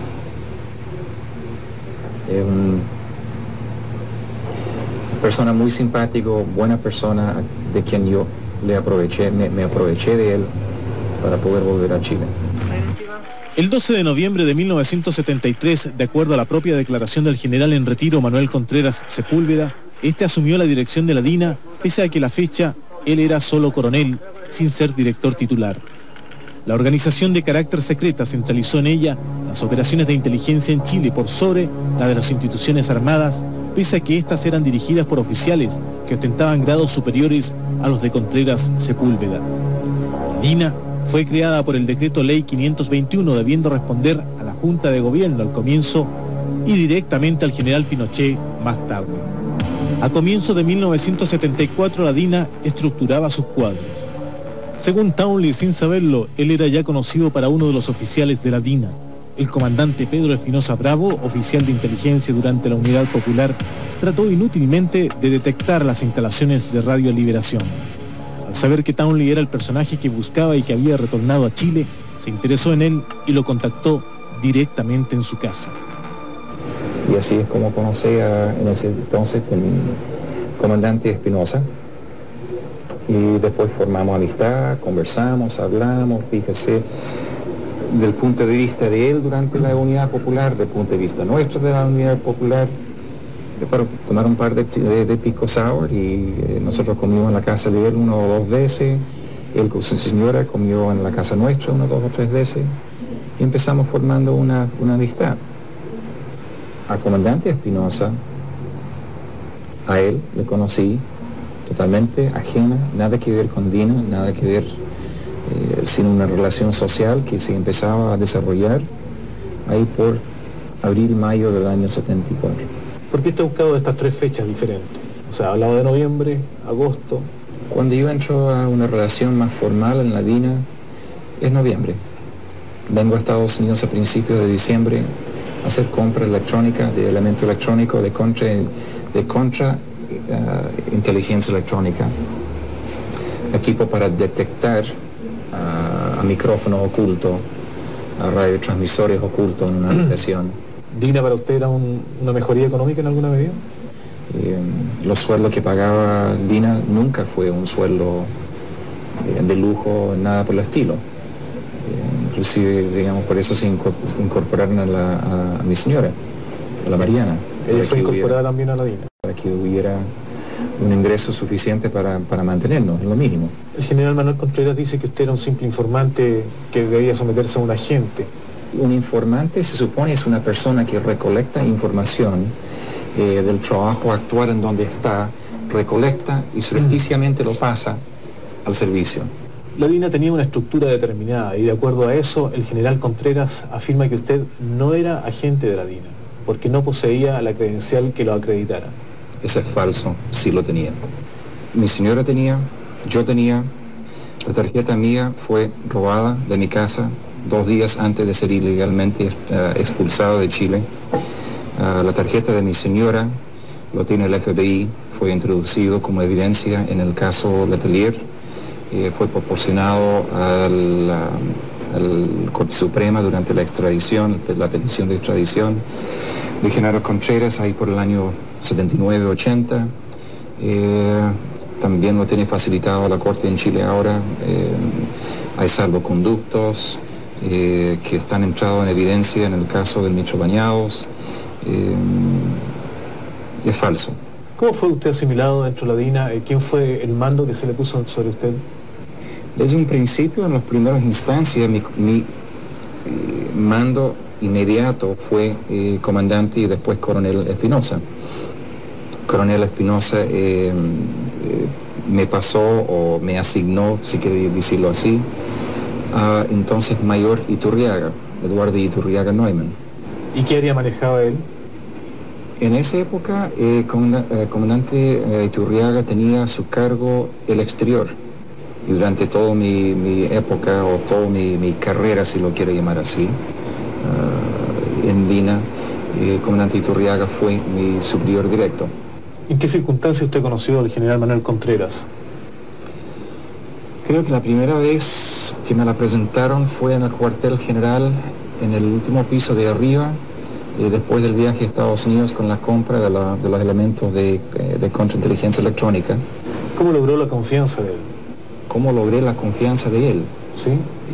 Es una persona muy simpático, buena persona, de quien yo le aproveché, me, me aproveché de él para poder volver a Chile. El doce de noviembre de mil novecientos setenta y tres, de acuerdo a la propia declaración del general en retiro Manuel Contreras Sepúlveda, este asumió la dirección de la DINA, pese a que a la fecha él era solo coronel, sin ser director titular. La organización de carácter secreta centralizó en ella las operaciones de inteligencia en Chile por sobre la de las instituciones armadas, pese a que éstas eran dirigidas por oficiales que ostentaban grados superiores a los de Contreras Sepúlveda. La DINA fue creada por el decreto ley quinientos veintiuno, debiendo responder a la Junta de Gobierno al comienzo y directamente al general Pinochet más tarde. A comienzos de mil novecientos setenta y cuatro la DINA estructuraba sus cuadros. Según Townley, sin saberlo, él era ya conocido para uno de los oficiales de la DINA. El comandante Pedro Espinosa Bravo, oficial de inteligencia durante la Unidad Popular, trató inútilmente de detectar las instalaciones de Radio Liberación. Al saber que Townley era el personaje que buscaba y que había retornado a Chile, se interesó en él y lo contactó directamente en su casa. Y así es como conocí a, en ese entonces al comandante Espinosa. Y después formamos amistad, conversamos, hablamos, fíjese, del punto de vista de él durante la Unidad Popular, del punto de vista nuestro de la Unidad Popular, para tomar un par de, de, de pisco sour y eh, nosotros comimos en la casa de él una o dos veces, él con su señora comió en la casa nuestra una, dos o tres veces y empezamos formando una, una amistad. A comandante Espinosa, a él le conocí totalmente ajena, nada que ver con DINA, nada que ver, eh, sino una relación social que se empezaba a desarrollar ahí por abril, mayo del año setenta y cuatro. ¿Por qué está buscado estas tres fechas diferentes? O sea, hablado de noviembre, agosto. Cuando yo entro a una relación más formal en la DINA, es noviembre. Vengo a Estados Unidos a principios de diciembre a hacer compra electrónica de elemento electrónico de contra, de contra uh, inteligencia electrónica. Equipo para detectar uh, a micrófono oculto, a radiotransmisores ocultos en una habitación. ¿DINA para usted era un, una mejoría económica en alguna medida? Eh, los sueldos que pagaba DINA nunca fue un sueldo eh, de lujo, nada por el estilo. Eh, inclusive, digamos, por eso se incorporaron a, la, a, a mi señora, a la Mariana. ¿Ella fue incorporada hubiera, también a la DINA? Para que hubiera un ingreso suficiente para, para mantenernos, lo mínimo. El general Manuel Contreras dice que usted era un simple informante que debía someterse a un agente. Un informante se supone es una persona que recolecta información eh, del trabajo actual en donde está, recolecta y surrepticiamente lo pasa al servicio. La DINA tenía una estructura determinada y de acuerdo a eso el general Contreras afirma que usted no era agente de la DINA porque no poseía la credencial que lo acreditara. Eso es falso, sí lo tenía. Mi señora tenía, yo tenía, la tarjeta mía fue robada de mi casa dos días antes de ser ilegalmente uh, expulsado de Chile. Uh, la tarjeta de mi señora lo tiene el F B I, fue introducido como evidencia en el caso Letelier, eh, fue proporcionado al, uh, al Corte Suprema durante la extradición, la petición de extradición de general Contreras ahí por el año setenta y nueve ochenta. Eh, también lo tiene facilitado la Corte en Chile ahora. Eh, hay salvoconductos eh, que están entrados en evidencia en el caso del Mitro Bañados. Eh, es falso. ¿Cómo fue usted asimilado dentro de la DINA? ¿Quién fue el mando que se le puso sobre usted? Desde un principio, en las primeras instancias, mi, mi eh, mando inmediato fue eh, comandante y después coronel Espinosa. Coronel Espinosa eh, eh, me pasó o me asignó, si quiere decirlo así, a entonces mayor Iturriaga, Eduardo Iturriaga Neumann. ¿Y qué área manejaba él? En esa época, eh, comanda, eh, comandante eh, Iturriaga tenía a su cargo el exterior. Y durante toda mi, mi época, o toda mi, mi carrera, si lo quiere llamar así, uh, en DINA, eh, comandante Iturriaga fue mi superior directo. ¿En qué circunstancias usted conoció al general Manuel Contreras? Creo que la primera vez que me la presentaron fue en el cuartel general, en el último piso de arriba, eh, después del viaje a Estados Unidos con la compra de, la, de los elementos de, eh, de contrainteligencia electrónica. ¿Cómo logró la confianza de él? ¿Cómo logré la confianza de él? ¿Sí? Eh,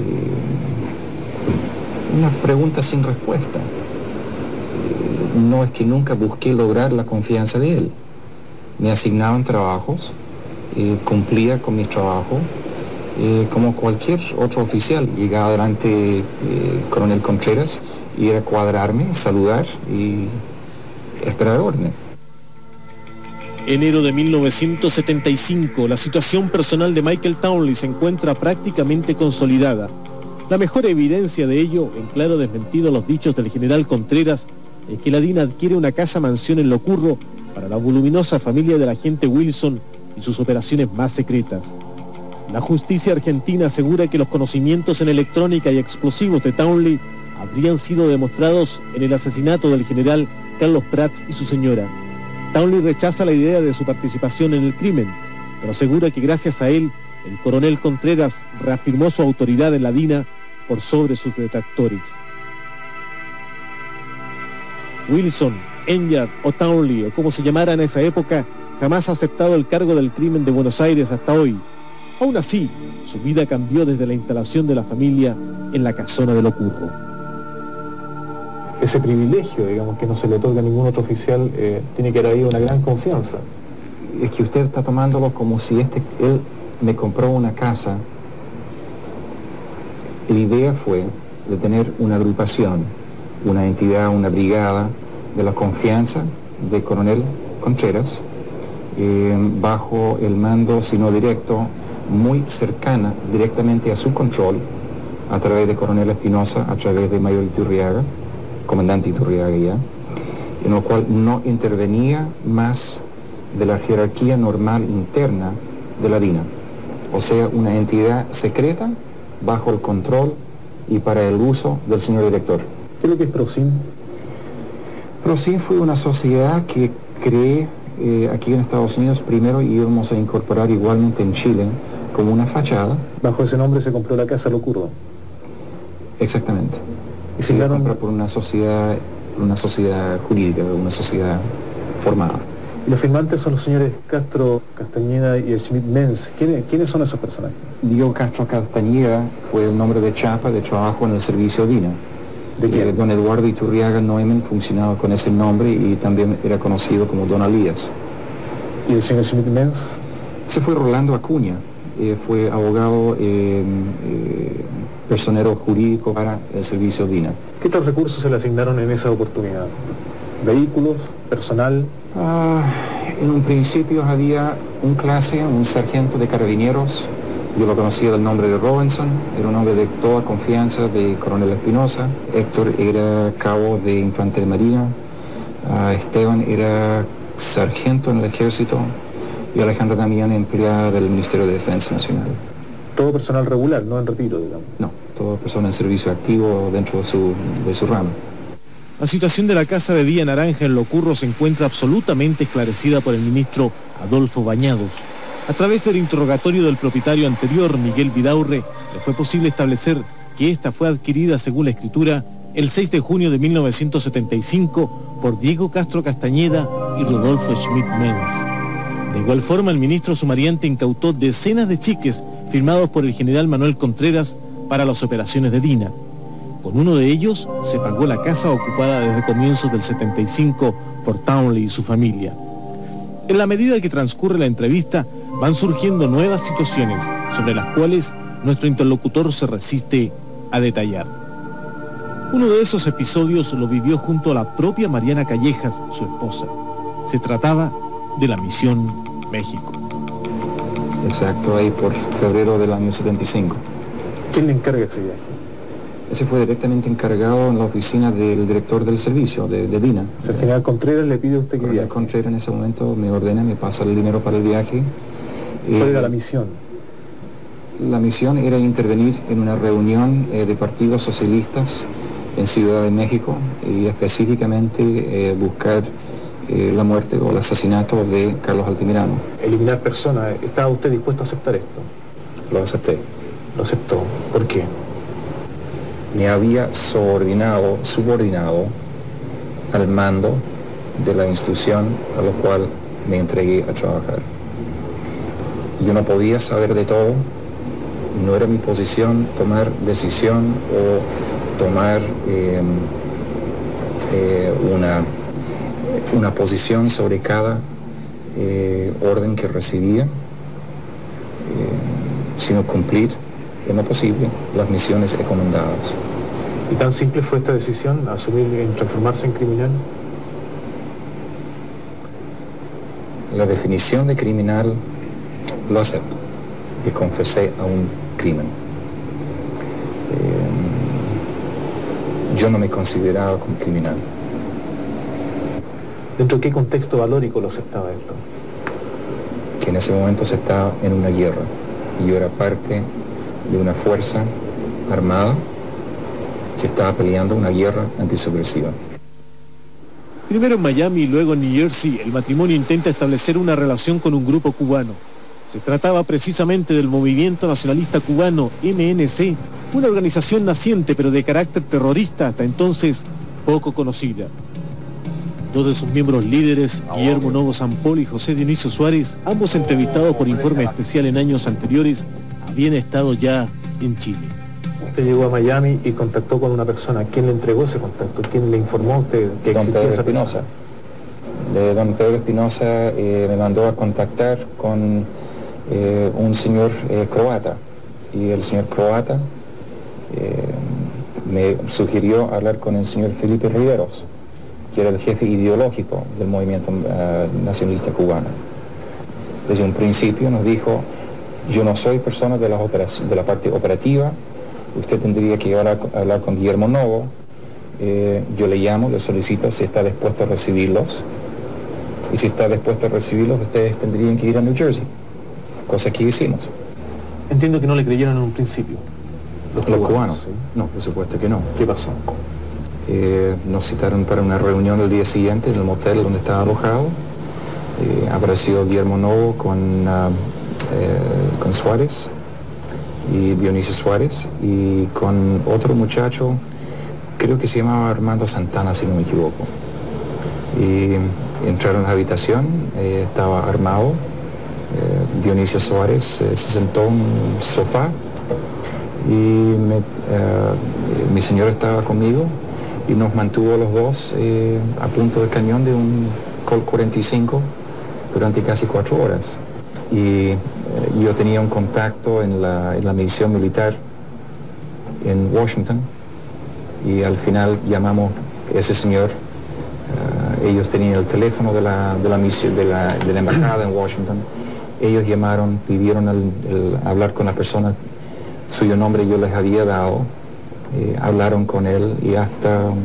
una pregunta sin respuesta. Eh, no es que nunca busqué lograr la confianza de él. Me asignaban trabajos, eh, cumplía con mis trabajos, eh, como cualquier otro oficial. Llegaba delante eh, coronel Contreras y era cuadrarme, saludar y esperar orden. Enero de mil novecientos setenta y cinco, la situación personal de Michael Townley se encuentra prácticamente consolidada. La mejor evidencia de ello, en claro desmentido a los dichos del general Contreras, es que la DINA adquiere una casa-mansión en Locurro para la voluminosa familia del agente Wilson y sus operaciones más secretas. La justicia argentina asegura que los conocimientos en electrónica y explosivos de Townley habrían sido demostrados en el asesinato del general Carlos Prats y su señora. Townley rechaza la idea de su participación en el crimen, pero asegura que gracias a él, el coronel Contreras reafirmó su autoridad en la DINA por sobre sus detractores. Wilson, Enyart o Townley, o como se llamara en esa época, jamás ha aceptado el cargo del crimen de Buenos Aires hasta hoy. Aún así, su vida cambió desde la instalación de la familia en la casona de Locurro. Ese privilegio, digamos, que no se le otorga a ningún otro oficial, eh, tiene que haber habido una gran confianza. Es que usted está tomándolo como si este, él me compró una casa. La idea fue de tener una agrupación, una entidad, una brigada de la confianza de coronel Contreras, eh, bajo el mando, si no directo, muy cercana directamente a su control, a través de coronel Espinosa, a través de mayor Iturriaga, comandante Iturriaga ya, en lo cual no intervenía más de la jerarquía normal interna de la DINA, o sea, una entidad secreta bajo el control y para el uso del señor director. ¿Qué es lo que es Procin? Procin fue una sociedad que creé eh, aquí en Estados Unidos primero y íbamos a incorporar igualmente en Chile como una fachada. Bajo ese nombre se compró la casa Locurro. Exactamente. Y se firmaron compra por una sociedad, una sociedad jurídica, una sociedad formada. Y los firmantes son los señores Castro Castañeda y Schmidt-Menz. ¿Quiénes, ¿Quiénes son esos personajes? Diego Castro Castañeda fue el nombre de chapa de trabajo en el servicio DINA. ¿De quién? Eh, don Eduardo Iturriaga Neumann funcionaba con ese nombre y también era conocido como Don Alías. ¿Y el señor Schmidt-Menz? Se fue Rolando Acuña, eh, fue abogado, eh, eh, personero jurídico para el servicio DINA. ¿Qué tal recursos se le asignaron en esa oportunidad? ¿Vehículos? ¿Personal? Ah, en un principio había un clase, un sargento de carabineros. Yo lo conocía del nombre de Robinson, era un hombre de toda confianza de Coronel Espinosa. Héctor era cabo de Infantería Marina. Uh, Esteban era sargento en el ejército y Alejandra Damián empleada del Ministerio de Defensa Nacional. ¿Todo personal regular, no en retiro, digamos? No, todo persona en servicio activo dentro de su, de su rama. La situación de la Casa de Villa Naranja en Locurro se encuentra absolutamente esclarecida por el ministro Adolfo Bañados. A través del interrogatorio del propietario anterior, Miguel Vidaurre, le fue posible establecer que esta fue adquirida, según la escritura, el seis de junio de mil novecientos setenta y cinco por Diego Castro Castañeda y Rodolfo Schmidt-Menz. De igual forma, el ministro sumariante incautó decenas de cheques firmados por el general Manuel Contreras para las operaciones de DINA. Con uno de ellos se pagó la casa ocupada desde comienzos del setenta y cinco por Townley y su familia. En la medida que transcurre la entrevista, van surgiendo nuevas situaciones sobre las cuales nuestro interlocutor se resiste a detallar. Uno de esos episodios lo vivió junto a la propia Mariana Callejas, su esposa. Se trataba de la Misión México. Exacto, ahí por febrero del año setenta y cinco. ¿Quién le encarga ese viaje? Ese fue directamente encargado en la oficina del director del servicio, de, de DINA. O sea, el general Contreras le pide a usted que viaje. El Contreras en ese momento me ordena, me pasa el dinero para el viaje. ¿Cuál eh, era la misión? La misión era intervenir en una reunión eh, de partidos socialistas en Ciudad de México y específicamente eh, buscar eh, la muerte o el asesinato de Carlos Altamirano. Eliminar personas. ¿Estaba usted dispuesto a aceptar esto? Lo acepté. Lo aceptó. ¿Por qué? Me había subordinado, subordinado al mando de la institución a la cual me entregué a trabajar. Yo no podía saber de todo, no era mi posición tomar decisión o tomar eh, eh, una, una posición sobre cada eh, orden que recibía, eh, sino cumplir en lo posible las misiones encomendadas. ¿Y tan simple fue esta decisión, asumir en transformarse en criminal? La definición de criminal lo acepto, y confesé a un crimen. Eh, yo no me consideraba como criminal. ¿Dentro de qué contexto valórico lo aceptaba esto? Que en ese momento se estaba en una guerra, y yo era parte de una fuerza armada que estaba peleando una guerra antisubversiva. Primero en Miami y luego en New Jersey, el matrimonio intenta establecer una relación con un grupo cubano. Se trataba precisamente del Movimiento Nacionalista Cubano, M N C, una organización naciente pero de carácter terrorista hasta entonces poco conocida. Dos de sus miembros líderes, Guillermo Novo Sampol y José Dionisio Suárez, ambos entrevistados por informe especial en años anteriores, habían estado ya en Chile. Usted llegó a Miami y contactó con una persona. ¿Quién le entregó ese contacto? ¿Quién le informó a usted que Don existía Pedro esa persona? Espinosa. De don Pedro Espinosa eh, me mandó a contactar con eh, un señor eh, croata, y el señor croata eh, me sugirió hablar con el señor Felipe Riveros, que era el jefe ideológico del movimiento uh, nacionalista cubano. Desde un principio nos dijo: yo no soy persona de la, de la parte operativa, usted tendría que hablar, hablar con Guillermo Novo, eh, yo le llamo, le solicito si está dispuesto a recibirlos, y si está dispuesto a recibirlos, ustedes tendrían que ir a New Jersey, cosa que hicimos. Entiendo que no le creyeron en un principio. Los, los cubanos, ¿sí? No, por supuesto que no. ¿Qué pasó? Eh, nos citaron para una reunión el día siguiente en el motel donde estaba alojado. Eh, apareció Guillermo Novo con, uh, eh, con Suárez, y Dionisio Suárez, y con otro muchacho, creo que se llamaba Armando Santana, si no me equivoco. Y entraron a la habitación, eh, estaba armado, eh, Dionisio Suárez eh, se sentó en un sofá, y me, eh, mi señora estaba conmigo, y nos mantuvo los dos eh, a punto de cañón de un Colt cuarenta y cinco durante casi cuatro horas. Y eh, yo tenía un contacto en la, en la misión militar en Washington, y al final llamamos a ese señor. Uh, ellos tenían el teléfono de la, de la misión, de la, de la embajada en Washington. Ellos llamaron, pidieron el, el hablar con la persona cuyo nombre yo les había dado, eh, hablaron con él y hasta eh,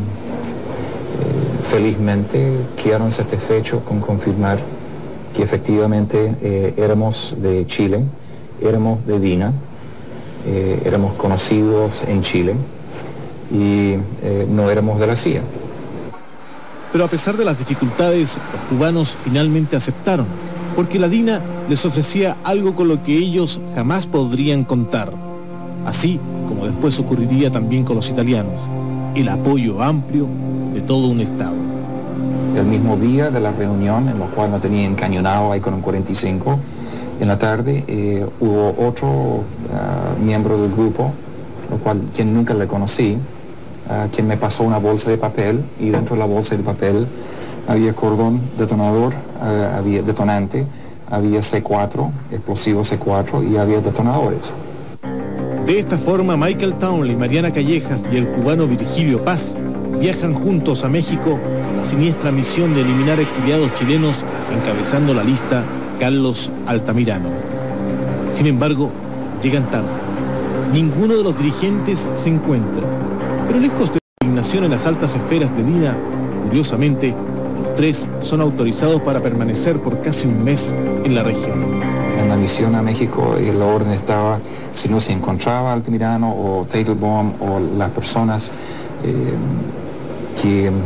felizmente quedaron satisfechos con confirmar que efectivamente eh, éramos de Chile, éramos de DINA, eh, éramos conocidos en Chile y eh, no éramos de la C I A. Pero a pesar de las dificultades, los cubanos finalmente aceptaron, porque la DINA les ofrecía algo con lo que ellos jamás podrían contar. Así como después ocurriría también con los italianos, el apoyo amplio de todo un Estado. El mismo día de la reunión, en la cual no tenía encañonado ahí con un cuarenta y cinco, en la tarde eh, hubo otro uh, miembro del grupo, lo cual quien nunca le conocí, uh, quien me pasó una bolsa de papel, y dentro de la bolsa de papel había cordón detonador, uh, había detonante, había C cuatro, explosivo C cuatro, y había detonadores. De esta forma, Michael Townley, Mariana Callejas y el cubano Virgilio Paz viajan juntos a México con la siniestra misión de eliminar exiliados chilenos, encabezando la lista Carlos Altamirano. Sin embargo, llegan tarde. Ninguno de los dirigentes se encuentra, pero lejos de la indignación en las altas esferas de DINA, curiosamente, los tres son autorizados para permanecer por casi un mes en la región. En la misión a México eh, la orden estaba, si no se encontraba Altamirano o Teitelbaum o las personas eh, que, eh,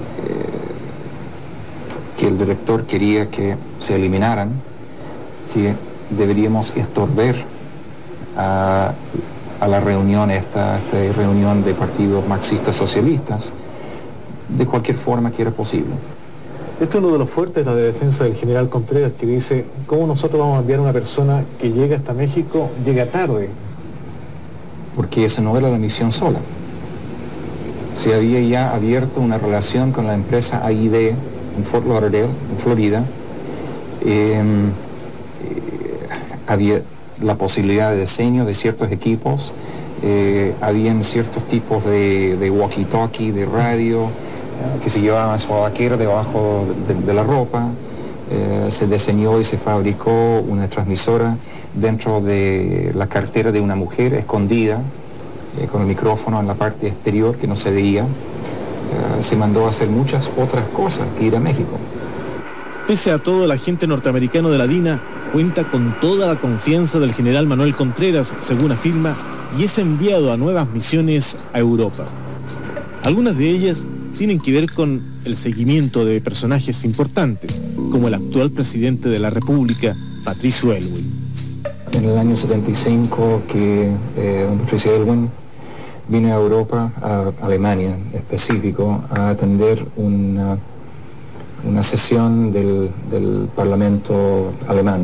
que el director quería que se eliminaran, que deberíamos estorbar a, a la reunión, esta, esta reunión de partidos marxistas socialistas, de cualquier forma que era posible. Esto es uno de los fuertes de la defensa del general Contreras, que dice, ¿cómo nosotros vamos a enviar a una persona que llega hasta México, llega tarde? Porque esa no era la misión sola. Se había ya abierto una relación con la empresa A I D en Fort Lauderdale, en Florida. Eh, eh, había la posibilidad de diseño de ciertos equipos, eh, habían ciertos tipos de, de walkie-talkie, de radio, que se llevaba su vaquera debajo de, de la ropa. Eh, se diseñó y se fabricó una transmisora dentro de la cartera de una mujer escondida, eh, con el micrófono en la parte exterior que no se veía. Eh, se mandó a hacer muchas otras cosas que ir a México. Pese a todo, el agente norteamericano de la DINA cuenta con toda la confianza del general Manuel Contreras, según afirma, y es enviado a nuevas misiones a Europa. Algunas de ellas tienen que ver con el seguimiento de personajes importantes, como el actual presidente de la República, Patricio Aylwin. En el año setenta y cinco que eh, Patricio Aylwin vino a Europa, a Alemania en específico, a atender una, una sesión del, del Parlamento alemán.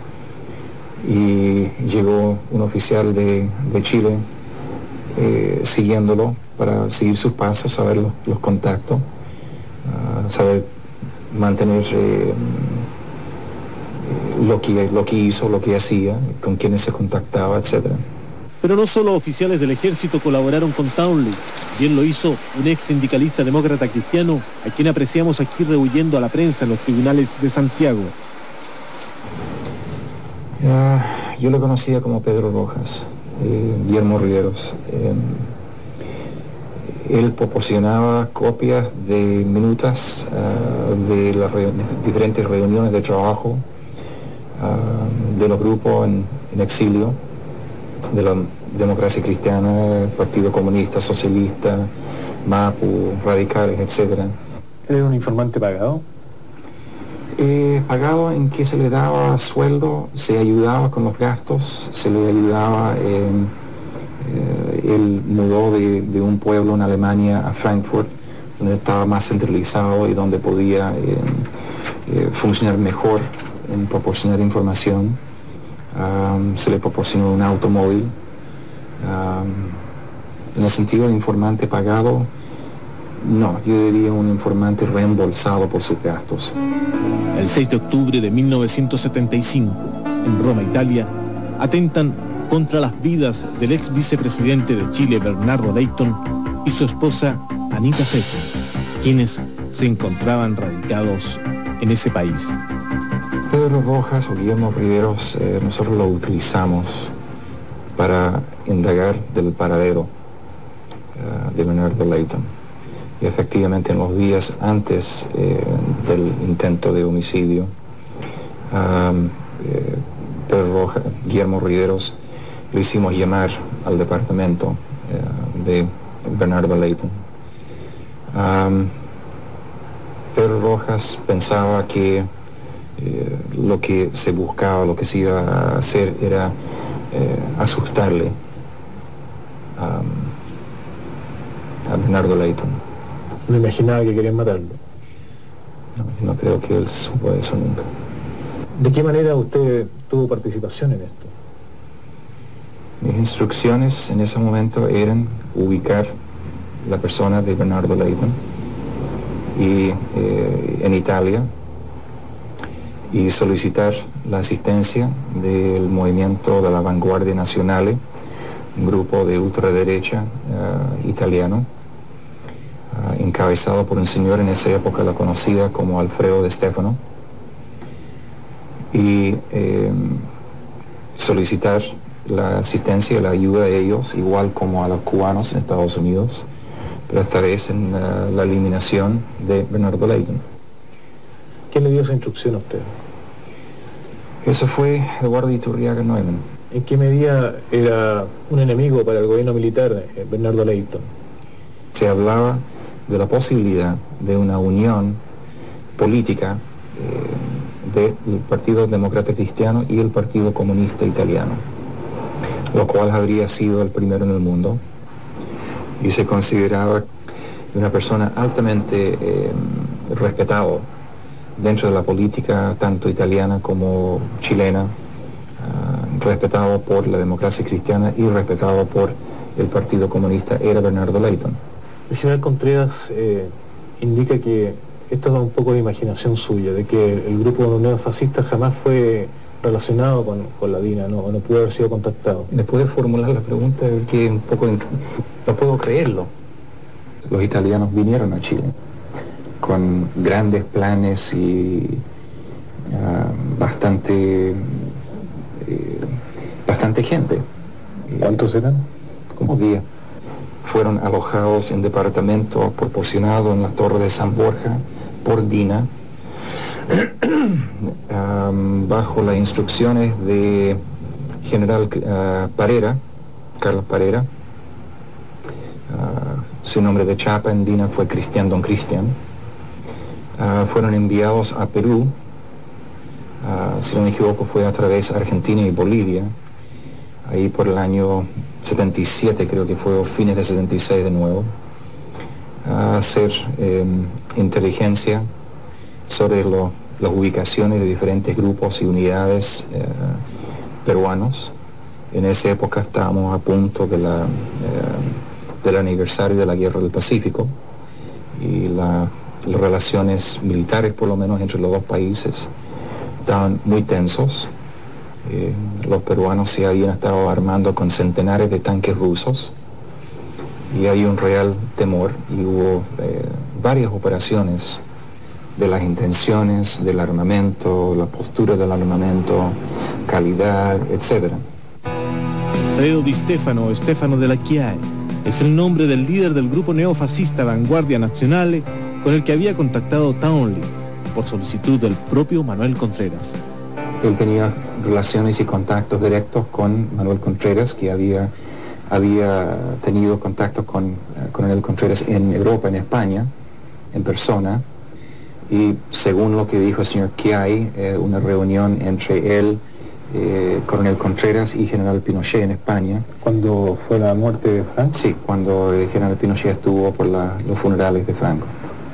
Y llegó un oficial de, de Chile eh, siguiéndolo, para seguir sus pasos, saber los, los contactos, uh, saber mantener eh, lo, que, lo que hizo, lo que hacía, con quienes se contactaba, etcétera. Pero no solo oficiales del ejército colaboraron con Townley, bien lo hizo un ex sindicalista demócrata cristiano, a quien apreciamos aquí rehuyendo a la prensa en los tribunales de Santiago. Uh, yo lo conocía como Pedro Rojas, eh, Guillermo Riveros. Eh, Él proporcionaba copias de minutas uh, de las re diferentes reuniones de trabajo uh, de los grupos en, en exilio, de la Democracia Cristiana, Partido Comunista, Socialista, MAPU, Radicales, etcétera. ¿Era un informante pagado? Eh, pagado en que se le daba sueldo, se ayudaba con los gastos, se le ayudaba en... Eh, él mudó de, de un pueblo en Alemania a Frankfurt, donde estaba más centralizado y donde podía eh, eh, funcionar mejor en proporcionar información. Um, se le proporcionó un automóvil. Um, en el sentido de informante pagado, no, yo diría un informante reembolsado por sus gastos. El seis de octubre de mil novecientos setenta y cinco, en Roma, Italia, atentan contra las vidas del ex vicepresidente de Chile, Bernardo Leyton, y su esposa, Anita Fesser, quienes se encontraban radicados en ese país. Pedro Rojas o Guillermo Riveros, eh, nosotros lo utilizamos para indagar del paradero uh, de Bernardo Leyton. Y efectivamente en los días antes eh, del intento de homicidio, um, eh, Pedro Rojas, Guillermo Riveros, lo hicimos llamar al departamento eh, de Bernardo Leyton. Um, Pedro Rojas pensaba que eh, lo que se buscaba, lo que se iba a hacer era eh, asustarle um, a Bernardo Leyton. No imaginaba que querían matarlo. No, no creo que él supo eso nunca. ¿De qué manera usted tuvo participación en esto? Mis instrucciones en ese momento eran ubicar la persona de Bernardo Leyton y, eh, en Italia y solicitar la asistencia del movimiento de la Vanguardia Nazionale, un grupo de ultraderecha uh, italiano, uh, encabezado por un señor en esa época la conocida como Alfredo De Stefano, y eh, solicitar la asistencia y la ayuda de ellos, igual como a los cubanos en Estados Unidos, pero esta vez en uh, la eliminación de Bernardo Leyton. ¿Quién le dio esa instrucción a usted? Eso fue Eduardo Iturriaga Neumann. ¿En qué medida era un enemigo para el gobierno militar eh, Bernardo Leyton? Se hablaba de la posibilidad de una unión política eh, del Partido Demócrata Cristiano y el Partido Comunista Italiano, lo cual habría sido el primero en el mundo, y se consideraba una persona altamente eh, respetado dentro de la política tanto italiana como chilena, uh, respetado por la democracia cristiana y respetado por el Partido Comunista, era Bernardo Leyton. El general Contreras eh, indica que esto da un poco de imaginación suya, de que el grupo neofascista jamás fue relacionado con, con la DINA, no, no pudo haber sido contactado. ¿Me puede formular la pregunta? Que un poco no puedo creerlo. Los italianos vinieron a Chile con grandes planes y uh, bastante eh, bastante gente. ¿Cuántos eran? Como diez. Fueron alojados en departamentos proporcionados en la Torre de San Borja por DINA, um, bajo las instrucciones de general uh, Parera, Carlos Parera. Uh, su nombre de chapa en DINA fue Cristian Don Cristian. Uh, fueron enviados a Perú, uh, si no me equivoco fue a través de Argentina y Bolivia, ahí por el año setenta y siete, creo que fue, o fines de setenta y seis de nuevo, a hacer eh, inteligencia sobre lo, las ubicaciones de diferentes grupos y unidades eh, peruanos. En esa época estábamos a punto de la, eh, del aniversario de la Guerra del Pacífico, y la, las relaciones militares, por lo menos entre los dos países, estaban muy tensos. Eh, los peruanos se habían estado armando con centenares de tanques rusos y hay un real temor, y hubo eh, varias operaciones de las intenciones, del armamento, la postura del armamento, calidad, etcétera. Alfredo Di Stefano, o Stefano della Chiae, es el nombre del líder del grupo neofascista Vanguardia Nazionale, con el que había contactado Townley por solicitud del propio Manuel Contreras. Él tenía relaciones y contactos directos con Manuel Contreras, que había, había tenido contactos con, con Manuel Contreras en Europa, en España, en persona, y según lo que dijo el señor Chiai, eh, una reunión entre él, eh, Coronel Contreras y General Pinochet en España. ¿Cuándo fue la muerte de Franco? Sí, cuando el General Pinochet estuvo por la, los funerales de Franco.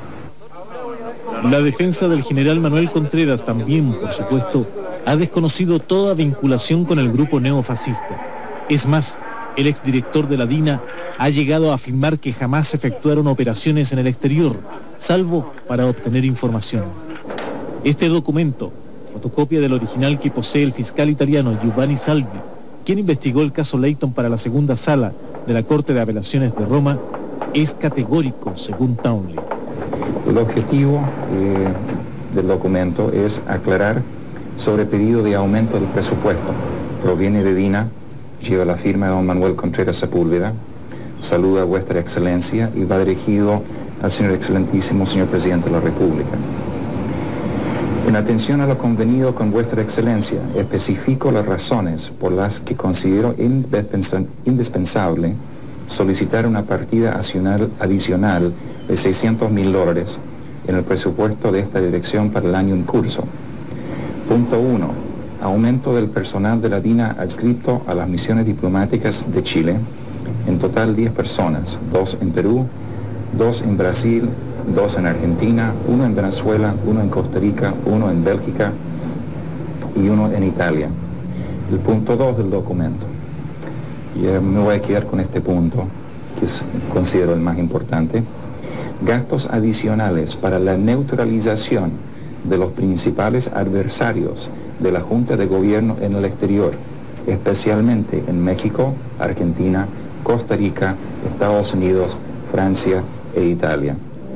La defensa del general Manuel Contreras también, por supuesto, ha desconocido toda vinculación con el grupo neofascista. Es más, el exdirector de la DINA ha llegado a afirmar que jamás efectuaron operaciones en el exterior, salvo para obtener informaciones. Este documento, fotocopia del original que posee el fiscal italiano Giovanni Salvi, quien investigó el caso Leyton para la segunda sala de la Corte de Apelaciones de Roma, es categórico, según Townley. El objetivo eh, del documento es aclarar sobre el pedido de aumento del presupuesto. Proviene de DINA, lleva la firma de don Manuel Contreras Sepúlveda, saluda a vuestra excelencia y va dirigido al señor excelentísimo señor presidente de la República. En atención a lo convenido con vuestra excelencia, especifico las razones por las que considero indispensable solicitar una partida adicional, adicional de seiscientos mil dólares en el presupuesto de esta dirección para el año en curso. Punto uno. Aumento del personal de la DINA adscrito a las misiones diplomáticas de Chile. En total diez personas, dos en Perú, dos en Brasil, dos en Argentina, uno en Venezuela, uno en Costa Rica, uno en Bélgica y uno en Italia. El punto dos del documento. Y eh, me voy a quedar con este punto, que es, considero el más importante. Gastos adicionales para la neutralización de los principales adversarios de la Junta de Gobierno en el exterior, especialmente en México, Argentina, Costa Rica, Estados Unidos, Francia e Italia.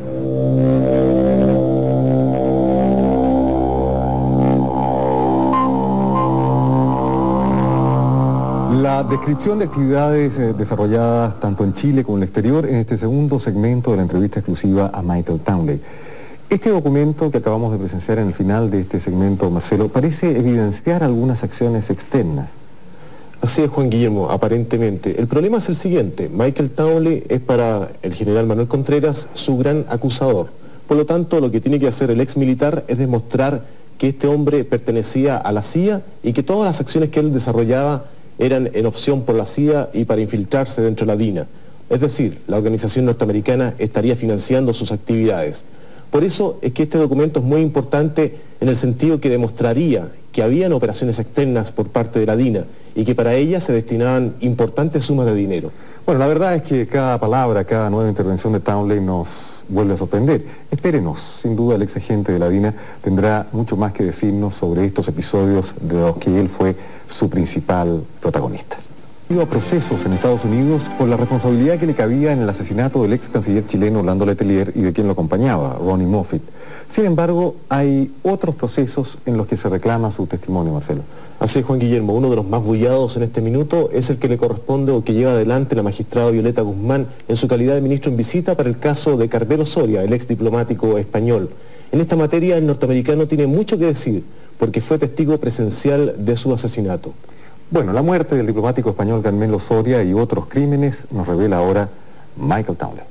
La descripción de actividades eh, desarrolladas tanto en Chile como en el exterior en este segundo segmento de la entrevista exclusiva a Michael Townley. Este documento que acabamos de presenciar en el final de este segmento, Marcelo, parece evidenciar algunas acciones externas. Así es, Juan Guillermo, aparentemente. El problema es el siguiente: Michael Townley es para el general Manuel Contreras su gran acusador. Por lo tanto, lo que tiene que hacer el ex militar es demostrar que este hombre pertenecía a la C I A y que todas las acciones que él desarrollaba eran en opción por la C I A y para infiltrarse dentro de la DINA. Es decir, la organización norteamericana estaría financiando sus actividades. Por eso es que este documento es muy importante en el sentido que demostraría que habían operaciones externas por parte de la DINA y que para ellas se destinaban importantes sumas de dinero. Bueno, la verdad es que cada palabra, cada nueva intervención de Townley nos vuelve a sorprender. Espérenos, sin duda el ex agente de la DINA tendrá mucho más que decirnos sobre estos episodios de los que él fue su principal protagonista. A procesos en Estados Unidos por la responsabilidad que le cabía en el asesinato del ex canciller chileno Orlando Letelier y de quien lo acompañaba, Ronnie Moffitt. Sin embargo, hay otros procesos en los que se reclama su testimonio, Marcelo. Así es, Juan Guillermo, uno de los más bullados en este minuto es el que le corresponde o que lleva adelante la magistrada Violeta Guzmán en su calidad de ministro en visita para el caso de Carmelo Soria, el ex diplomático español. En esta materia el norteamericano tiene mucho que decir porque fue testigo presencial de su asesinato. Bueno, la muerte del diplomático español Carmelo Soria y otros crímenes nos revela ahora Michael Townley.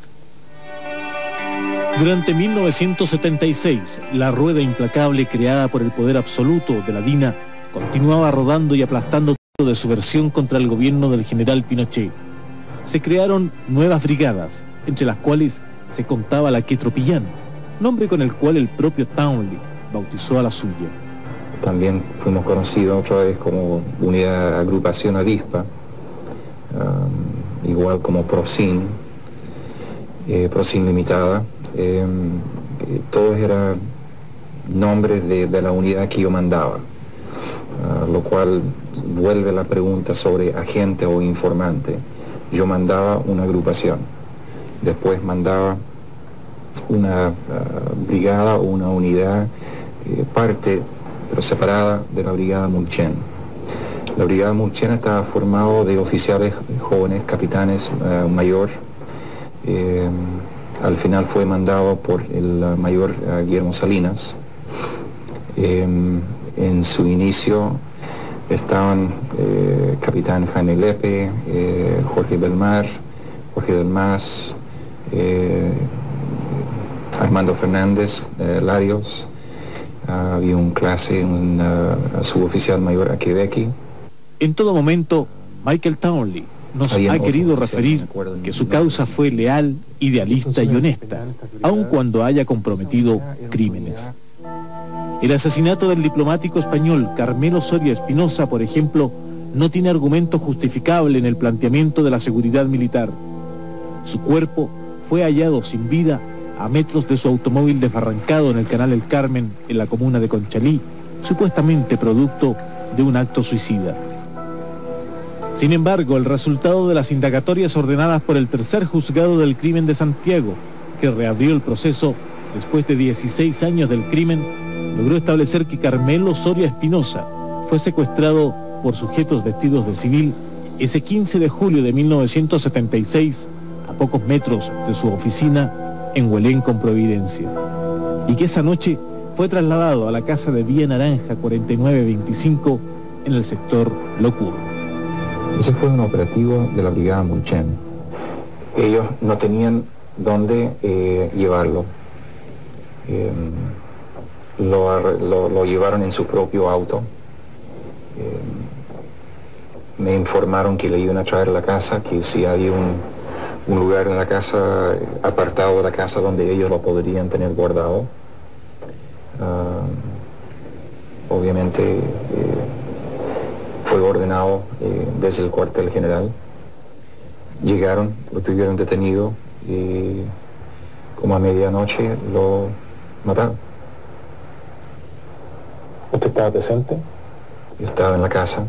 Durante mil novecientos setenta y seis, la rueda implacable creada por el poder absoluto de la DINA continuaba rodando y aplastando todo de su versión contra el gobierno del general Pinochet. Se crearon nuevas brigadas, entre las cuales se contaba la Quetropillán, nombre con el cual el propio Townley bautizó a la suya. También fuimos conocidos otra vez como Unidad Agrupación Avispa, um, igual como PROCIN, eh, PROCIN Limitada. Eh, eh, todos eran nombres de, de la unidad que yo mandaba, uh, lo cual vuelve la pregunta sobre agente o informante. Yo mandaba una agrupación, después mandaba una uh, brigada o una unidad, eh, parte pero separada de la Brigada Mulchen. La Brigada Mulchen estaba formada de oficiales jóvenes, capitanes, uh, mayor. Eh, al final fue mandado por el uh, mayor uh, Guillermo Salinas. Eh, en su inicio estaban eh, capitán Jaime Lepe, eh, Jorge Belmar, Jorge del Mas, eh, Armando Fernández, eh, Larios. Uh, había un clase, un uh, suboficial mayor Aquebequi. En todo momento, Michael Townley nos Habían ha querido otros referir que su causa fue leal, idealista y honesta, aun cuando haya comprometido crímenes. El asesinato del diplomático español Carmelo Soria Espinosa, por ejemplo, no tiene argumento justificable en el planteamiento de la seguridad militar. Su cuerpo fue hallado sin vida a metros de su automóvil desbarrancado en el canal El Carmen, en la comuna de Conchalí, supuestamente producto de un acto suicida. Sin embargo, el resultado de las indagatorias ordenadas por el tercer juzgado del crimen de Santiago, que reabrió el proceso después de dieciséis años del crimen, logró establecer que Carmelo Soria Espinosa fue secuestrado por sujetos vestidos de civil ese quince de julio de mil novecientos setenta y seis, a pocos metros de su oficina en Huelén con Providencia, y que esa noche fue trasladado a la casa de Vía Naranja cuarenta y nueve veinticinco en el sector Locur. Ese fue un operativo de la brigada Mulchen. Ellos no tenían dónde eh, llevarlo. Eh, lo, lo, lo llevaron en su propio auto. Eh, me informaron que le iban a traer a la casa, que si había un, un lugar en la casa, apartado de la casa, donde ellos lo podrían tener guardado. Uh, obviamente eh, fue ordenado eh, desde el cuartel general. Llegaron, lo tuvieron detenido y como a medianoche lo mataron. ¿Usted estaba presente? Yo estaba en la casa.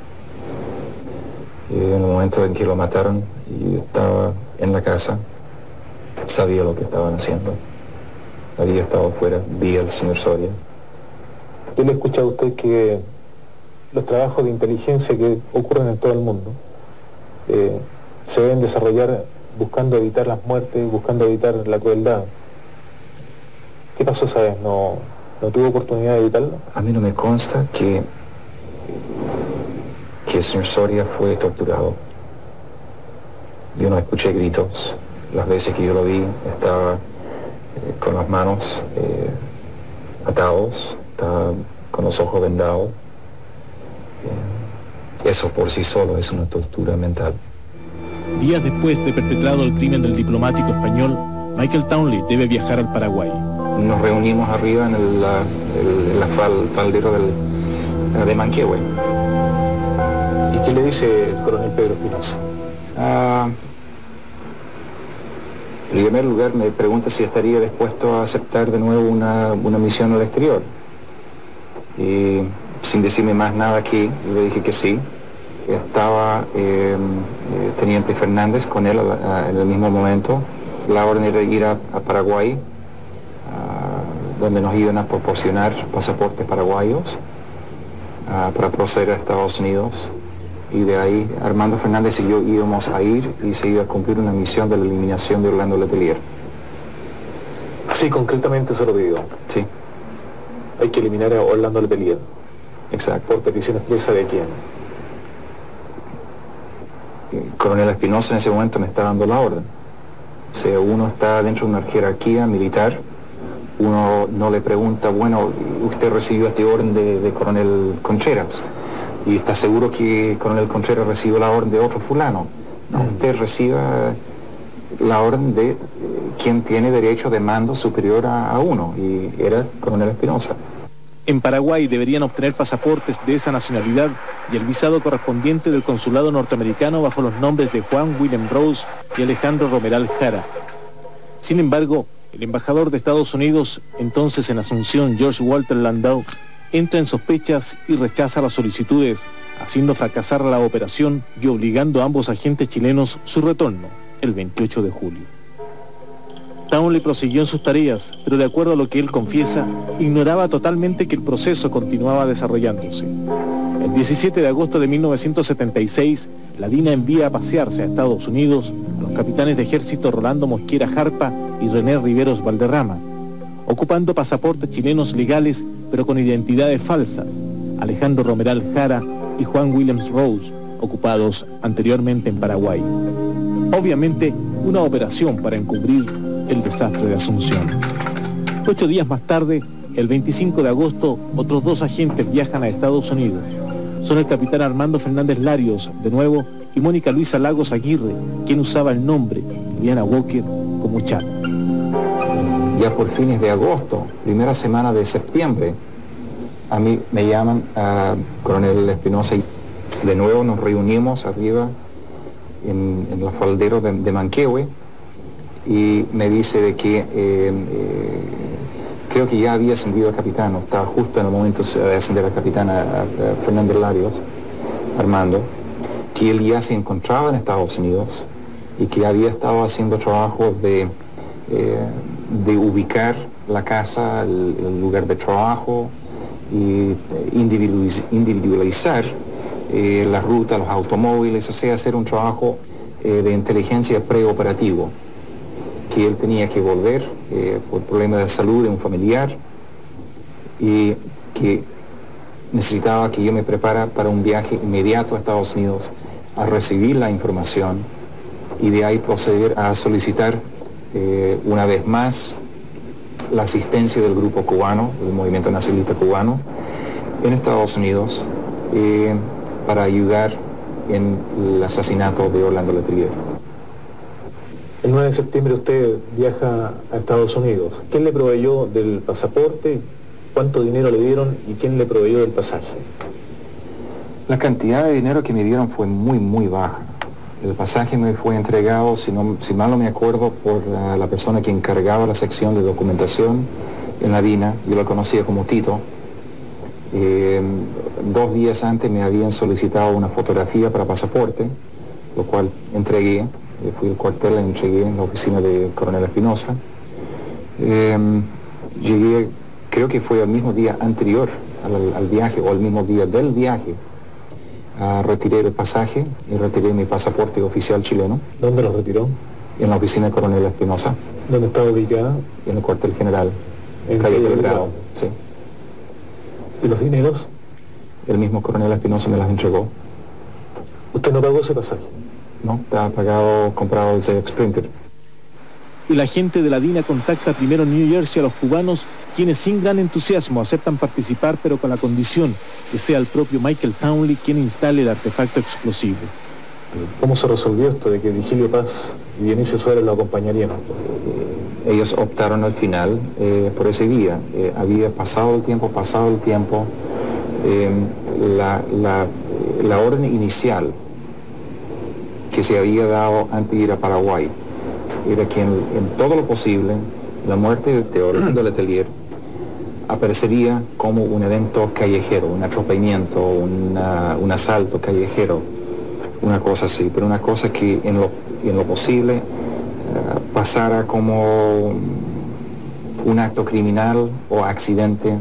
Y en el momento en que lo mataron, yo estaba en la casa, sabía lo que estaban haciendo. Había estado fuera, vi al señor Soria. Yo le he escuchado a usted que los trabajos de inteligencia que ocurren en todo el mundo eh, se deben desarrollar buscando evitar las muertes, buscando evitar la crueldad. ¿Qué pasó esa vez? ¿No, no tuvo oportunidad de evitarlo? A mí no me consta que, que el señor Soria fue torturado. Yo no escuché gritos. Las veces que yo lo vi estaba eh, con las manos eh, atados, estaba con los ojos vendados. Eh, eso por sí solo es una tortura mental. Días después de perpetrado el crimen del diplomático español, Michael Townley debe viajar al Paraguay. Nos reunimos arriba en el, la, el, el fal, faldero del, de Manquehue. ¿Y qué le dice el coronel Pedro Espinosa? Uh, en primer lugar me pregunta si estaría dispuesto a aceptar de nuevo una, una misión al exterior. Y sin decirme más nada aquí, le dije que sí. Estaba eh, eh, Teniente Fernández con él a, a, en el mismo momento. La orden era ir a, a Paraguay, uh, donde nos iban a proporcionar pasaportes paraguayos uh, para proceder a Estados Unidos. Y de ahí Armando Fernández y yo íbamos a ir y se iba a cumplir una misión de la eliminación de Orlando Letelier. Así concretamente se lo pidió. Sí. Hay que eliminar a Orlando Letelier. Exacto. ¿Por petición expresa de quién? El coronel Espinosa en ese momento me está dando la orden. O sea, uno está dentro de una jerarquía militar, uno no le pregunta, bueno, usted recibió este orden de, de coronel Contreras, y está seguro que coronel Contreras recibió la orden de otro fulano. No, mm. usted reciba la orden de eh, quien tiene derecho de mando superior a, a uno, y era coronel Espinosa. En Paraguay deberían obtener pasaportes de esa nacionalidad y el visado correspondiente del consulado norteamericano bajo los nombres de Juan William Rose y Alejandro Romeral Jara. Sin embargo, el embajador de Estados Unidos, entonces en Asunción, George Walter Landau, entra en sospechas y rechaza las solicitudes, haciendo fracasar la operación y obligando a ambos agentes chilenos su retorno el veintiocho de julio. Townley prosiguió en sus tareas, pero de acuerdo a lo que él confiesa, ignoraba totalmente que el proceso continuaba desarrollándose. El diecisiete de agosto de mil novecientos setenta y seis, la DINA envía a pasearse a Estados Unidos a los capitanes de ejército Rolando Mosquera Jarpa y René Riveros Valderrama, ocupando pasaportes chilenos legales pero con identidades falsas, Alejandro Romeral Jara y Juan Williams Rose, ocupados anteriormente en Paraguay. Obviamente, una operación para encubrir el desastre de Asunción. Ocho días más tarde, el veinticinco de agosto, otros dos agentes viajan a Estados Unidos. Son el capitán Armando Fernández Larios, de nuevo, y Mónica Luisa Lagos Aguirre, quien usaba el nombre Diana Walker como chat. Ya por fines de agosto, primera semana de septiembre, a mí me llaman a coronel Espinosa y de nuevo nos reunimos arriba en, en los falderos de, de Manquehue y me dice de que eh, eh, creo que ya había ascendido a capitán, o estaba justo en el momento de ascender a capitán a, a, a Fernando Larios, Armando, que él ya se encontraba en Estados Unidos y que había estado haciendo trabajos de, eh, de ubicar la casa, el, el lugar de trabajo y individualiz individualizar eh, la ruta, los automóviles, o sea, hacer un trabajo eh, de inteligencia preoperativo, que él tenía que volver eh, por problemas de salud de un familiar y que necesitaba que yo me preparara para un viaje inmediato a Estados Unidos a recibir la información y de ahí proceder a solicitar eh, una vez más la asistencia del grupo cubano, del movimiento nacionalista cubano en Estados Unidos eh, para ayudar en el asesinato de Orlando Letelier. El nueve de septiembre usted viaja a Estados Unidos. ¿Quién le proveyó del pasaporte? ¿Cuánto dinero le dieron? ¿Y quién le proveyó del pasaje? La cantidad de dinero que me dieron fue muy, muy baja. El pasaje me fue entregado, si, no, si mal no me acuerdo, por uh, la persona que encargaba la sección de documentación en la DINA. Yo la conocía como Tito. Eh, dos días antes me habían solicitado una fotografía para pasaporte, lo cual entregué. Eh, fui al cuartel, la entregué en la oficina de Coronel Espinosa. Eh, llegué, creo que fue el mismo día anterior al, al viaje, o el mismo día del viaje. Uh, retiré el pasaje y retiré mi pasaporte oficial chileno. ¿Dónde lo retiró? En la oficina de Coronel Espinosa. ¿Dónde estaba ubicada? En el cuartel general, en calle Belgrado. Belgrado, sí. ¿Y los dineros? El mismo Coronel Espinosa me las entregó. ¿Usted no pagó ese pasaje? No, estaba pagado, comprado desde Sprinter. Y la gente de la DINA contacta primero en New Jersey a los cubanos, quienes sin gran entusiasmo aceptan participar, pero con la condición que sea el propio Michael Townley quien instale el artefacto explosivo. ¿Cómo se resolvió esto de que Vigilio Paz y Dionisio Suárez lo acompañarían? Eh, ellos optaron al final eh, por ese día. Eh, había pasado el tiempo, pasado el tiempo. Eh, la, la, la orden inicial que se había dado antes de ir a Paraguay era que en, en todo lo posible la muerte de Orlando Letelier aparecería como un evento callejero, un atropellamiento, una, un asalto callejero, una cosa así, pero una cosa que en lo, en lo posible uh, pasara como un acto criminal o accidente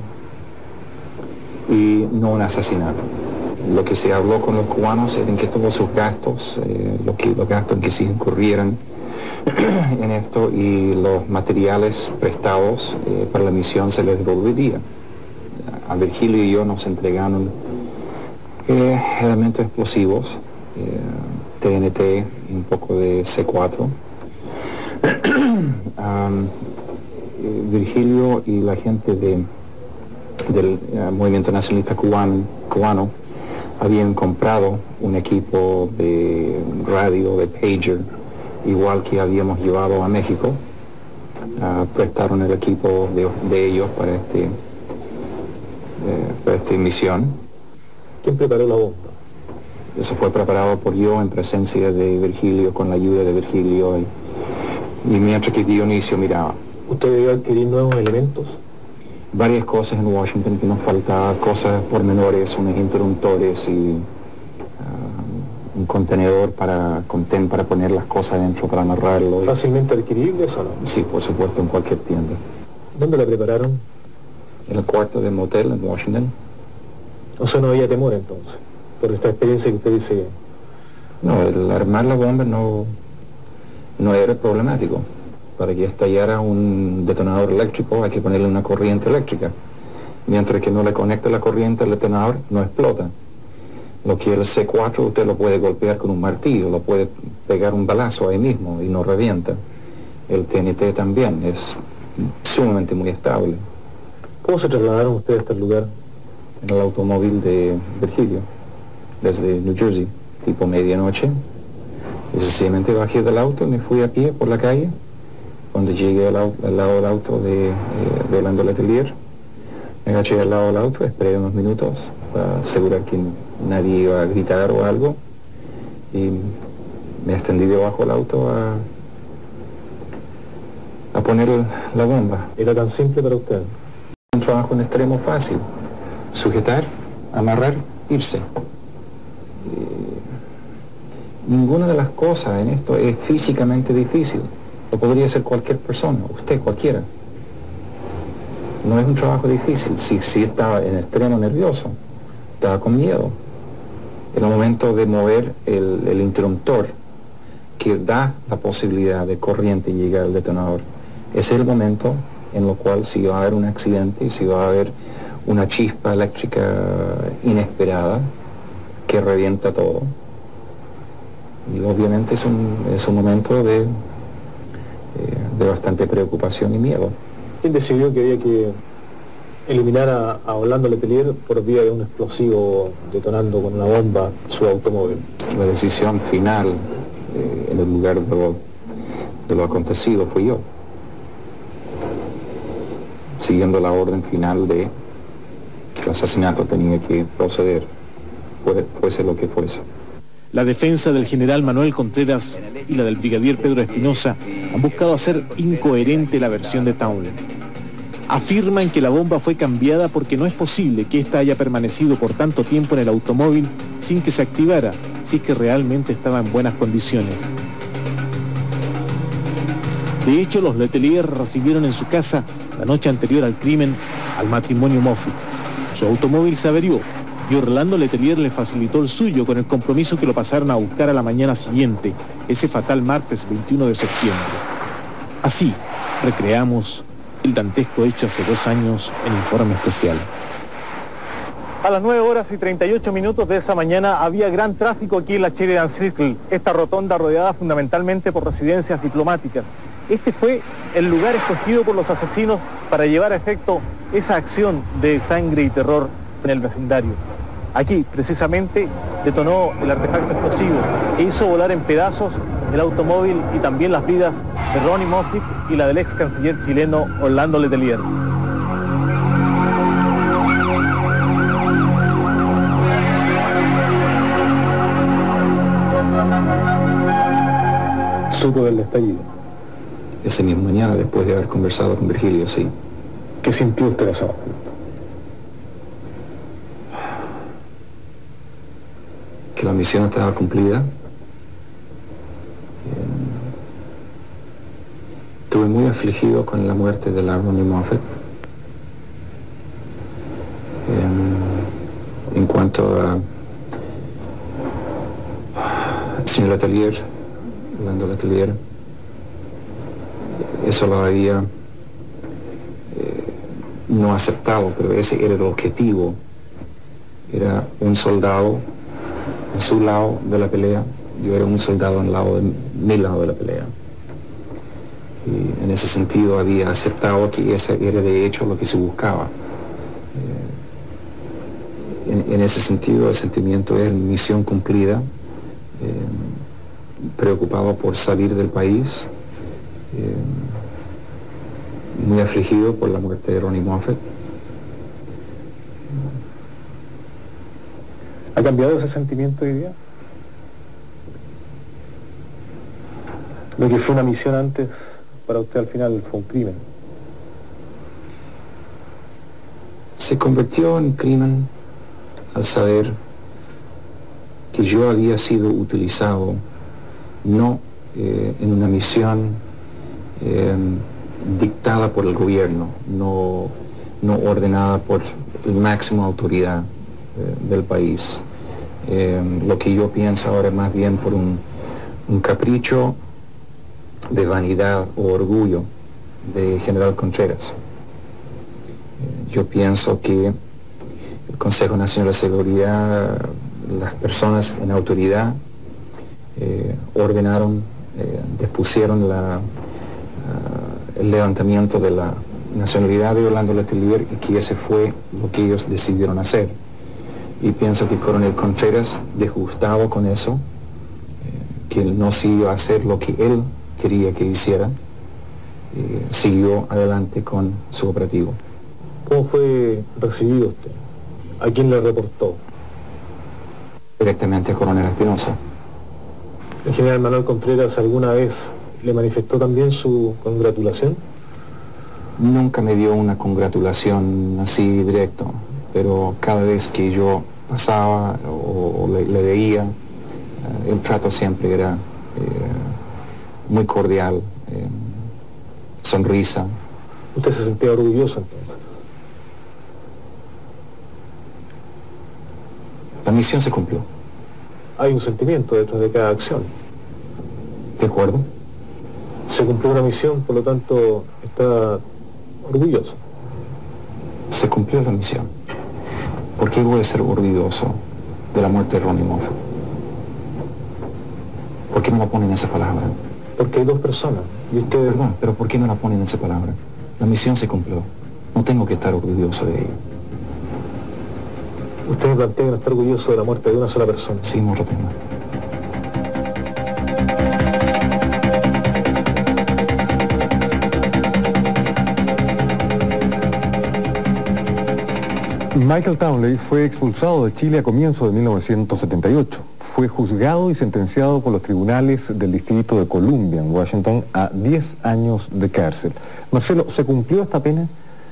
y no un asesinato. Lo que se habló con los cubanos era en que todos sus gastos, eh, lo que, los gastos que se incurrieran en esto y los materiales prestados eh, para la misión se les devolvería. A Virgilio y yo nos entregaron eh, elementos explosivos, eh, T N T y un poco de C cuatro. um, eh, Virgilio y la gente de, del uh, Movimiento Nacionalista Cubano, cubano habían comprado un equipo de radio, de pager, igual que habíamos llevado a México. Uh, prestaron el equipo de, de ellos para, este, eh, para esta misión. ¿Quién preparó la bomba? Eso fue preparado por yo en presencia de Virgilio, con la ayuda de Virgilio, y, y mientras que Dionisio miraba. ¿Usted debió adquirir nuevos elementos? Varias cosas en Washington que nos faltaban, cosas pormenores, unos interruptores y uh, un contenedor para, conten para poner las cosas dentro, para amarrarlo. ¿Fácilmente adquiribles o no? Sí, por supuesto, en cualquier tienda. ¿Dónde la prepararon? En el cuarto del motel en Washington. O sea, no había temor entonces, por esta experiencia que usted dice. No, el armar la bomba no, no era problemático. Para que estallara un detonador eléctrico hay que ponerle una corriente eléctrica. Mientras que no le conecte la corriente al detonador, no explota. Lo que el C cuatro usted lo puede golpear con un martillo, lo puede pegar un balazo ahí mismo y no revienta. El T N T también es sumamente muy estable. ¿Cómo se trasladaron ustedes a este lugar? En el automóvil de Virgilio, desde New Jersey, tipo medianoche. Y sencillamente bajé del auto y me fui a pie por la calle. Cuando llegué al, al lado del auto de, eh, de Orlando Letelier, me agaché al lado del auto, esperé unos minutos para asegurar que nadie iba a gritar o algo, y me extendí debajo del auto a, a poner la bomba. ¿Era tan simple para usted? Un trabajo en extremo fácil. Sujetar, amarrar, irse. Ninguna de las cosas en esto es físicamente difícil. Lo podría hacer cualquier persona, usted, cualquiera. No es un trabajo difícil. Si, si estaba en extremo nervioso, estaba con miedo. En el momento de mover el, el interruptor que da la posibilidad de corriente y llegar al detonador, ese es el momento en el cual si va a haber un accidente y si va a haber una chispa eléctrica inesperada que revienta todo. Y obviamente es un, es un momento de, eh, de bastante preocupación y miedo. ¿Quién decidió que había que eliminar a, a Orlando Letelier por vía de un explosivo detonando con una bomba su automóvil? La decisión final eh, en el lugar de lo, de lo acontecido fui yo, siguiendo la orden final de que el asesinato tenía que proceder, fuese lo que fuese. La defensa del general Manuel Contreras y la del brigadier Pedro Espinosa han buscado hacer incoherente la versión de Townley. Afirman que la bomba fue cambiada porque no es posible que ésta haya permanecido por tanto tiempo en el automóvil sin que se activara, si es que realmente estaba en buenas condiciones. De hecho, los Letelier recibieron en su casa, la noche anterior al crimen, al matrimonio Moffitt. Su automóvil se averió y Orlando Letelier le facilitó el suyo con el compromiso que lo pasaron a buscar a la mañana siguiente, ese fatal martes veintiuno de septiembre. Así recreamos el dantesco hecho hace dos años en Informe Especial. A las nueve horas y treinta y ocho minutos de esa mañana había gran tráfico aquí en la Sheridan Circle, esta rotonda rodeada fundamentalmente por residencias diplomáticas. Este fue el lugar escogido por los asesinos para llevar a efecto esa acción de sangre y terror en el vecindario. Aquí, precisamente, detonó el artefacto explosivo e hizo volar en pedazos el automóvil y también las vidas de Ronnie Moffitt y la del ex canciller chileno Orlando Letelier. Supo del estallido. Ese mismo mañana, después de haber conversado con Virgilio, sí. ¿Qué sintió usted ese momento? Que la misión estaba cumplida. Estuve muy afligido con la muerte de la Ronnie Moffitt. En, en cuanto a el señor Letelier, Orlando Letelier, eso lo había eh, no aceptado, pero ese era el objetivo. Era un soldado en su lado de la pelea, yo era un soldado en el lado de mi lado de la pelea. Y en ese sentido había aceptado que ese era de hecho lo que se buscaba. Eh, en, en ese sentido el sentimiento es misión cumplida, eh, preocupado por salir del país, eh, muy afligido por la muerte de Ronnie Moffitt. ¿Ha cambiado ese sentimiento hoy día? Lo que fue una misión antes, para usted al final fue un crimen. Se convirtió en crimen al saber que yo había sido utilizado no eh, en una misión eh, dictada por el gobierno, no, no ordenada por la máxima autoridad eh, del país. Eh, lo que yo pienso ahora es más bien por un, un capricho de vanidad o orgullo de General Contreras. Eh, yo pienso que el Consejo Nacional de Seguridad, las personas en autoridad, eh, ordenaron, eh, dispusieron la, uh, el levantamiento de la nacionalidad de Orlando Letelier y que ese fue lo que ellos decidieron hacer. Y pienso que Coronel Contreras, disgustado con eso, eh, que él no siguió a hacer lo que él quería que hiciera, eh, siguió adelante con su operativo. ¿Cómo fue recibido usted? ¿A quién le reportó? Directamente a Coronel Espinosa. ¿El general Manuel Contreras alguna vez le manifestó también su congratulación? Nunca me dio una congratulación así directo, pero cada vez que yo pasaba o, o le, le veía, eh, el trato siempre era eh, muy cordial, eh, sonrisa. ¿Usted se sentía orgulloso entonces? La misión se cumplió. Hay un sentimiento detrás de cada acción. ¿De acuerdo? Se cumplió una misión, por lo tanto, está orgulloso. Se cumplió la misión. ¿Por qué voy a ser orgulloso de la muerte de Ronnie Moffett? ¿Por qué no la ponen esa palabra? Porque hay dos personas, y usted... Perdón, pero ¿por qué no la ponen esa palabra? La misión se cumplió. No tengo que estar orgulloso de ella. ¿Usted me plantea que no está orgulloso de la muerte de una sola persona? Sí, no lo tengo. Michael Townley fue expulsado de Chile a comienzos de mil novecientos setenta y ocho. Fue juzgado y sentenciado por los tribunales del Distrito de Columbia, en Washington, a diez años de cárcel. Marcelo, ¿se cumplió esta pena?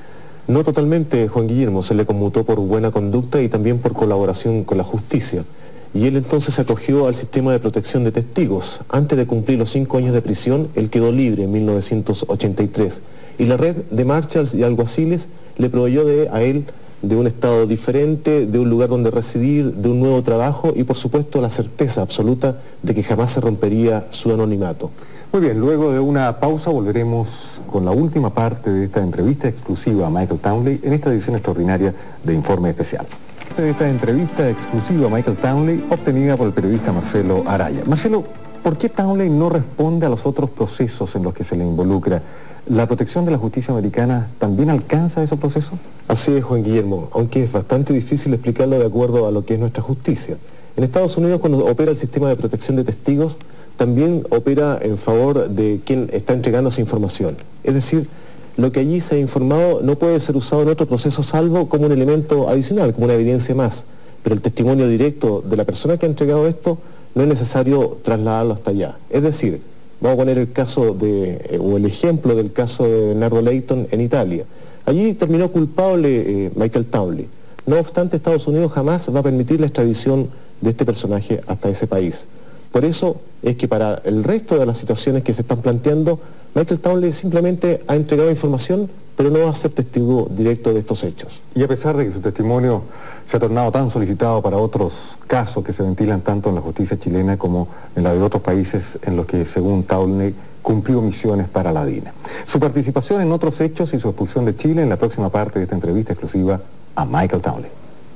No totalmente, Juan Guillermo. Se le conmutó por buena conducta y también por colaboración con la justicia. Y él entonces se acogió al sistema de protección de testigos. Antes de cumplir los cinco años de prisión, él quedó libre en mil novecientos ochenta y tres. Y la red de marshals y alguaciles le proveyó de, a él de un estado diferente, de un lugar donde residir, de un nuevo trabajo y por supuesto la certeza absoluta de que jamás se rompería su anonimato. Muy bien, luego de una pausa volveremos con la última parte de esta entrevista exclusiva a Michael Townley en esta edición extraordinaria de Informe Especial. De esta entrevista exclusiva a Michael Townley obtenida por el periodista Marcelo Araya. Marcelo, ¿por qué Townley no responde a los otros procesos en los que se le involucra? ¿La protección de la justicia americana también alcanza esos procesos? Así es, Juan Guillermo, aunque es bastante difícil explicarlo de acuerdo a lo que es nuestra justicia. En Estados Unidos, cuando opera el sistema de protección de testigos, también opera en favor de quien está entregando esa información. Es decir, lo que allí se ha informado no puede ser usado en otro proceso salvo como un elemento adicional, como una evidencia más. Pero el testimonio directo de la persona que ha entregado esto no es necesario trasladarlo hasta allá. Es decir, vamos a poner el caso de, eh, o el ejemplo del caso de Bernardo Leighton en Italia. Allí terminó culpable eh, Michael Townley. No obstante, Estados Unidos jamás va a permitir la extradición de este personaje hasta ese país. Por eso es que para el resto de las situaciones que se están planteando, Michael Townley simplemente ha entregado información, pero no va a ser testigo directo de estos hechos. Y a pesar de que su testimonio se ha tornado tan solicitado para otros casos que se ventilan tanto en la justicia chilena como en la de otros países en los que, según Townley, cumplió misiones para la D I N A. Su participación en otros hechos y su expulsión de Chile en la próxima parte de esta entrevista exclusiva a Michael Townley.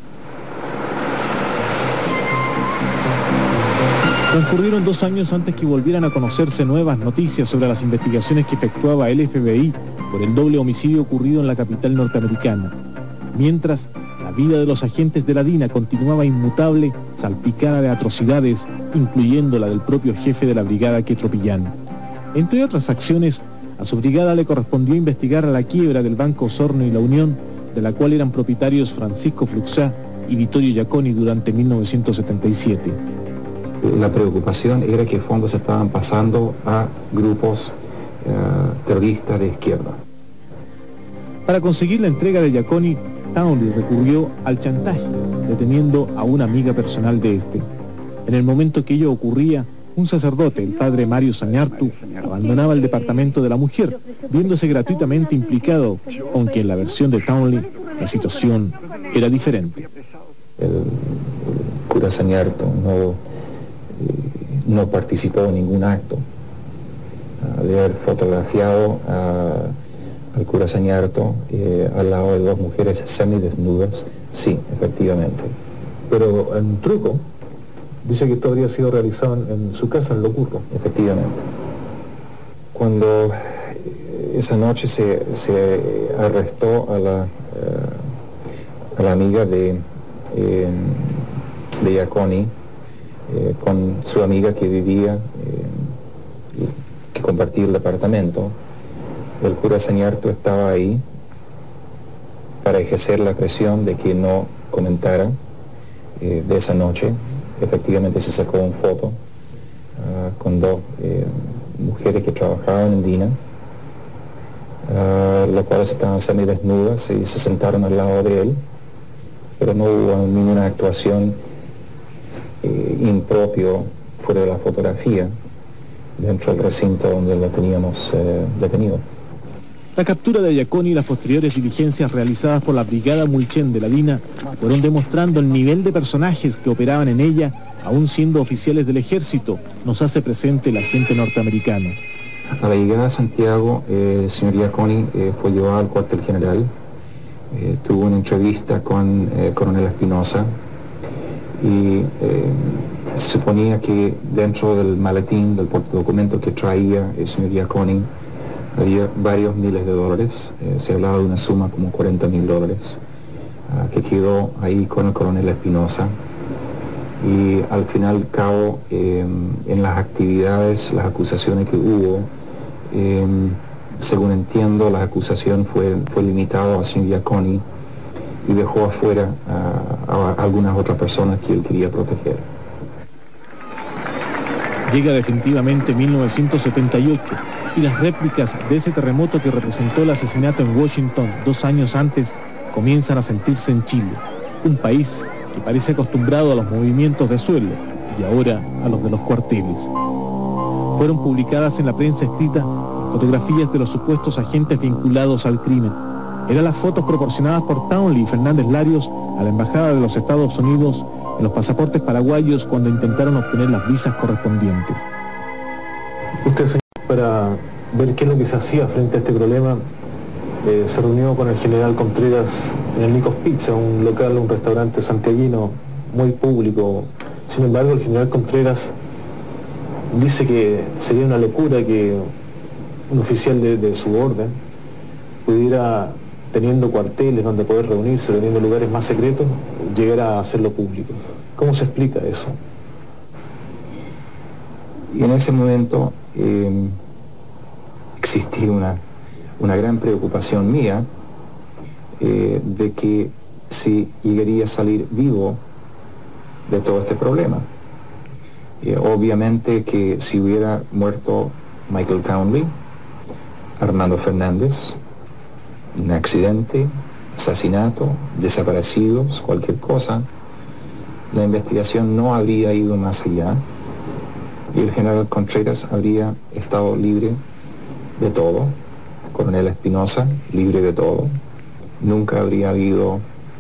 Transcurrieron dos años antes que volvieran a conocerse nuevas noticias sobre las investigaciones que efectuaba el F B I por el doble homicidio ocurrido en la capital norteamericana. Mientras, la vida de los agentes de la D I N A continuaba inmutable, salpicada de atrocidades, incluyendo la del propio jefe de la brigada Quetropillán. Entre otras acciones, a su brigada le correspondió investigar a la quiebra del Banco Osorno y La Unión, de la cual eran propietarios Francisco Fluxá y Vittorio Giaconi durante mil novecientos setenta y siete. La preocupación era que fondos estaban pasando a grupos eh, terroristas de izquierda. Para conseguir la entrega de Giaconi, Townley recurrió al chantaje, deteniendo a una amiga personal de este. En el momento que ello ocurría, un sacerdote, el padre Mario Sañartu, abandonaba el departamento de la mujer, viéndose gratuitamente implicado, aunque en la versión de Townley la situación era diferente. El, el cura Sañartu no, no participó en ningún acto. De haber fotografiado a, al cura Sañartu eh, al lado de dos mujeres semidesnudas, sí, efectivamente. Pero en truco, dice que esto habría sido realizado en, en su casa, en Locurro. Efectivamente. Cuando esa noche se, se arrestó a la, eh, a la amiga de, eh, de Giaconi, eh, con su amiga que vivía, eh, que compartía el departamento, el cura Sañartu estaba ahí para ejercer la presión de que no comentara eh, de esa noche. Efectivamente se sacó una foto uh, con dos eh, mujeres mujeres que trabajaban en DINA, uh, las cuales estaban semidesnudas y se sentaron al lado de él, pero no hubo ninguna actuación eh, impropio fuera de la fotografía dentro del recinto donde lo teníamos eh, detenido. La captura de Iaconi y las posteriores diligencias realizadas por la Brigada Mulchen de la DINA fueron demostrando el nivel de personajes que operaban en ella, aún siendo oficiales del ejército, nos hace presente el agente norteamericano. A la llegada a Santiago, eh, el señor Iaconi eh, fue llevado al cuartel general, eh, tuvo una entrevista con el eh, coronel Espinosa y eh, se suponía que dentro del maletín, del portadocumento que traía el señor Iaconi, había varios miles de dólares, eh, se hablaba de una suma como cuarenta mil dólares, uh, que quedó ahí con el coronel Espinosa. Y al final y al cabo, eh, en las actividades, las acusaciones que hubo, eh, según entiendo, la acusación fue, fue limitada al señor Iaconi y dejó afuera uh, a algunas otras personas que él quería proteger. Llega definitivamente mil novecientos setenta y ocho y las réplicas de ese terremoto que representó el asesinato en Washington dos años antes comienzan a sentirse en Chile, un país que parece acostumbrado a los movimientos de suelo y ahora a los de los cuarteles. Fueron publicadas en la prensa escrita fotografías de los supuestos agentes vinculados al crimen. Eran las fotos proporcionadas por Townley y Fernández Larios a la Embajada de los Estados Unidos en los pasaportes paraguayos cuando intentaron obtener las visas correspondientes. Usted, señor, para ver qué es lo que se hacía frente a este problema, eh, se reunió con el general Contreras en el Nicos Pizza, un local, un restaurante santiaguino muy público. Sin embargo, el general Contreras dice que sería una locura que un oficial de, de su orden pudiera, teniendo cuarteles donde poder reunirse, teniendo lugares más secretos, llegar a hacerlo público. ¿Cómo se explica eso? Y en ese momento eh, existía una, una gran preocupación mía eh, de que si llegaría a salir vivo de todo este problema. Eh, obviamente que si hubiera muerto Michael Townley, Armando Fernández, un accidente, asesinato, desaparecidos, cualquier cosa, la investigación no habría ido más allá y el general Contreras habría estado libre de todo, coronel Espinosa libre de todo, nunca habría habido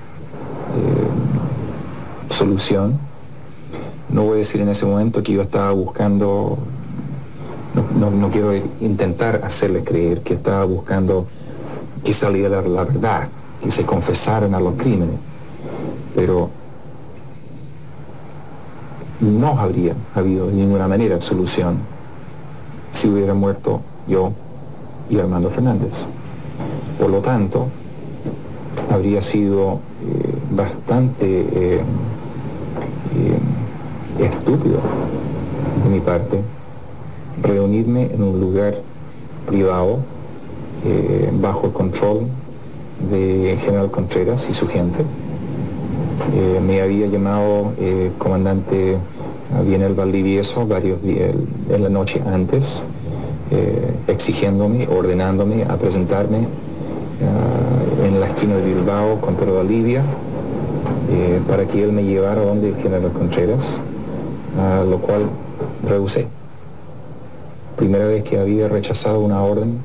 eh, solución. No voy a decir en ese momento que yo estaba buscando, no, no, no quiero intentar hacerles creer que estaba buscando que saliera la verdad, que se confesaran a los crímenes, pero no habría habido de ninguna manera solución si hubiera muerto yo y Armando Fernández. Por lo tanto, habría sido eh, bastante eh, eh, estúpido de mi parte reunirme en un lugar privado eh, bajo el control de General Contreras y su gente. Eh, me había llamado eh, comandante Vienel Valdivieso varios días en la noche antes, eh, exigiéndome, ordenándome a presentarme uh, en la esquina de Bilbao con Pedro Valdivia eh, para que él me llevara donde el General Contreras, uh, lo cual rehusé. Primera vez que había rechazado una orden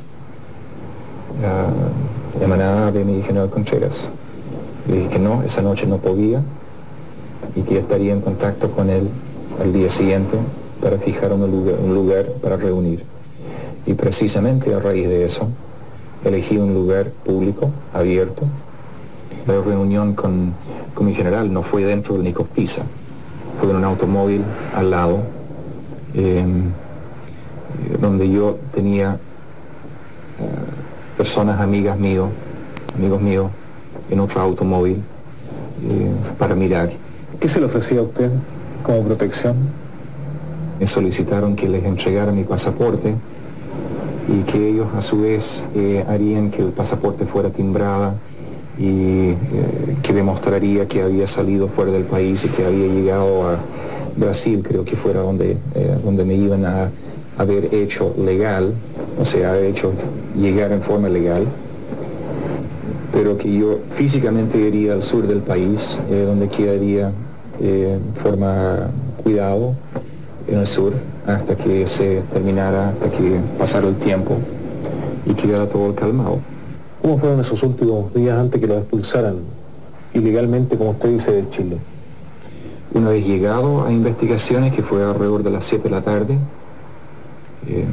uh, emanada de mi General Contreras. Le dije que no, esa noche no podía y que estaría en contacto con él al día siguiente para fijar un lugar, un lugar para reunir. Y precisamente a raíz de eso elegí un lugar público, abierto. La reunión con, con mi general no fue dentro del Nicos Pizza, fue en un automóvil al lado, eh, donde yo tenía uh, personas amigas míos, amigos míos, en otro automóvil eh, para mirar. ¿Qué se le ofrecía a usted como protección? Me solicitaron que les entregara mi pasaporte y que ellos a su vez eh, harían que el pasaporte fuera timbrada y eh, que demostraría que había salido fuera del país y que había llegado a Brasil, creo que fuera donde, eh, donde me iban a, haber hecho legal, o sea, haber hecho llegar en forma legal, pero que yo físicamente iría al sur del país, eh, donde quedaría eh, en forma cuidado en el sur, hasta que se terminara, hasta que pasara el tiempo y quedara todo calmado. ¿Cómo fueron esos últimos días antes que los expulsaran ilegalmente, como usted dice, de Chile? Una vez llegado a investigaciones, que fue alrededor de las siete de la tarde, eh,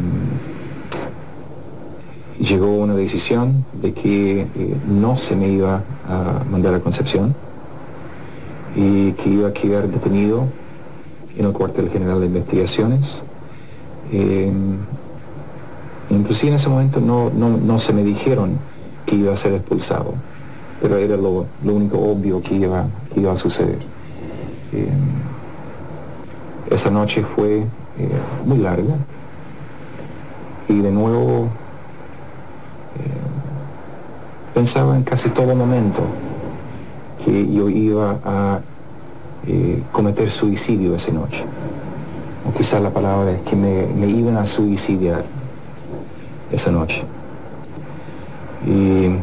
llegó una decisión de que eh, no se me iba a mandar a Concepción y que iba a quedar detenido en el cuartel general de investigaciones. Eh, inclusive en ese momento no, no, no se me dijeron que iba a ser expulsado, pero era lo, lo único obvio que iba, que iba a suceder. Eh, esa noche fue eh, muy larga y de nuevo eh, pensaba en casi todo momento que yo iba a eh, cometer suicidio esa noche, o quizás la palabra es que me, me iban a suicidar esa noche. Y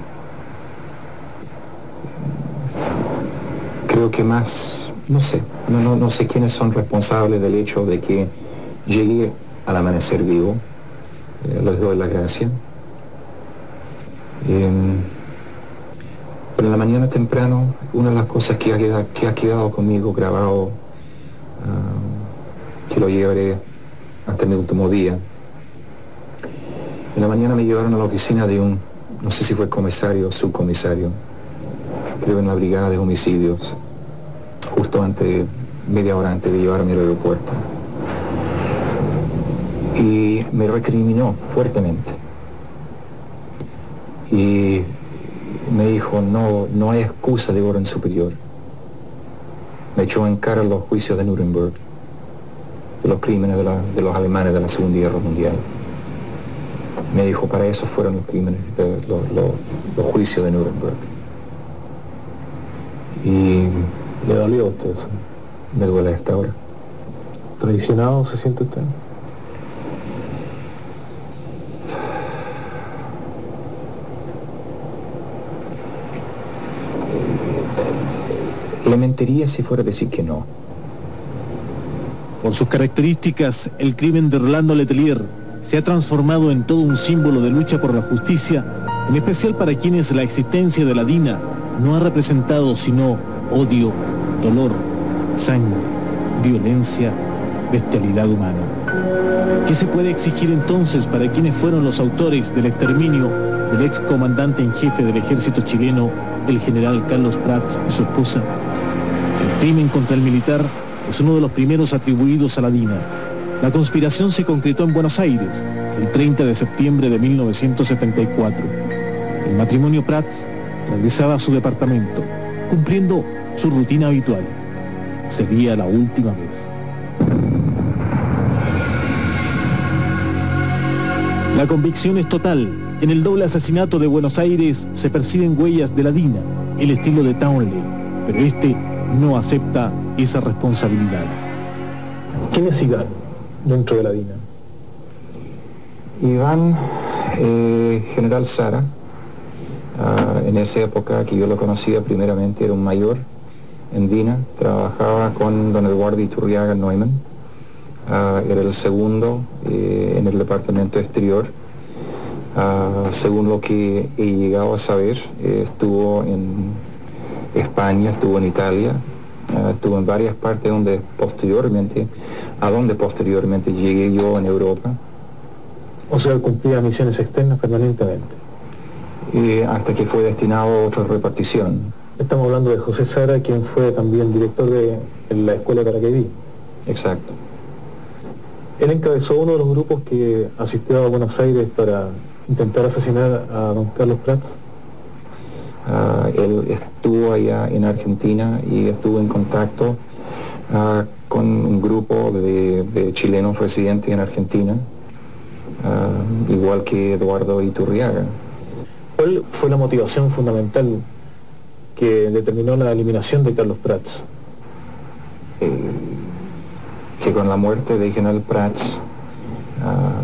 creo que más, no sé, no, no, no sé quiénes son responsables del hecho de que llegué al amanecer vivo. Eh, les doy la gracia. Eh, pero en la mañana temprano, una de las cosas que ha quedado, que ha quedado conmigo grabado, uh, que lo llevaré hasta mi último día. En la mañana me llevaron a la oficina de un, no sé si fue comisario o subcomisario, creo en la brigada de homicidios, justo antes, media hora antes de llevarme al aeropuerto. Y me recriminó fuertemente. Y me dijo, no, no hay excusa de orden superior. Me echó en cara los juicios de Nuremberg, de los crímenes de, la, de los alemanes de la Segunda Guerra Mundial. Me dijo, para eso fueron los crímenes, de, los, los, los juicios de Nuremberg. Y ¿le dolió a usted eso? Me duele hasta ahora. ¿Traicionado se siente usted? Le mentiría si fuera a decir que no. Por sus características, el crimen de Rolando Letelier se ha transformado en todo un símbolo de lucha por la justicia, en especial para quienes la existencia de la DINA no ha representado sino odio, dolor, sangre, violencia, bestialidad humana. ¿Qué se puede exigir entonces para quienes fueron los autores del exterminio del ex comandante en jefe del ejército chileno, el general Carlos Prats y su esposa? El crimen contra el militar es uno de los primeros atribuidos a la DINA. La conspiración se concretó en Buenos Aires el treinta de septiembre de mil novecientos setenta y cuatro. El matrimonio Prats regresaba a su departamento, cumpliendo su rutina habitual. Sería la última vez. La convicción es total. En el doble asesinato de Buenos Aires se perciben huellas de la DINA, el estilo de Townley, pero este no acepta esa responsabilidad. ¿Quién es Iván dentro de la DINA? Iván, eh, general Sara, uh, en esa época que yo lo conocía primeramente, era un mayor en DINA, trabajaba con don Eduardo Iturriaga Neumann, uh, era el segundo eh, en el departamento exterior. Uh, según lo que he llegado a saber, eh, estuvo en España, estuvo en Italia, uh, estuvo en varias partes donde posteriormente, a donde posteriormente llegué yo en Europa. O sea, cumplía misiones externas permanentemente. Eh, hasta que fue destinado a otra repartición. Estamos hablando de José Sara, quien fue también director de la escuela Caraqueví. Exacto. Él encabezó uno de los grupos que asistió a Buenos Aires para intentar asesinar a don Carlos Prats. Uh, él estuvo allá en Argentina y estuvo en contacto uh, con un grupo de, de chilenos residentes en Argentina, uh, igual que Eduardo Iturriaga. ¿Cuál fue la motivación fundamental que determinó la eliminación de Carlos Prats? Eh, que con la muerte de general Prats, uh,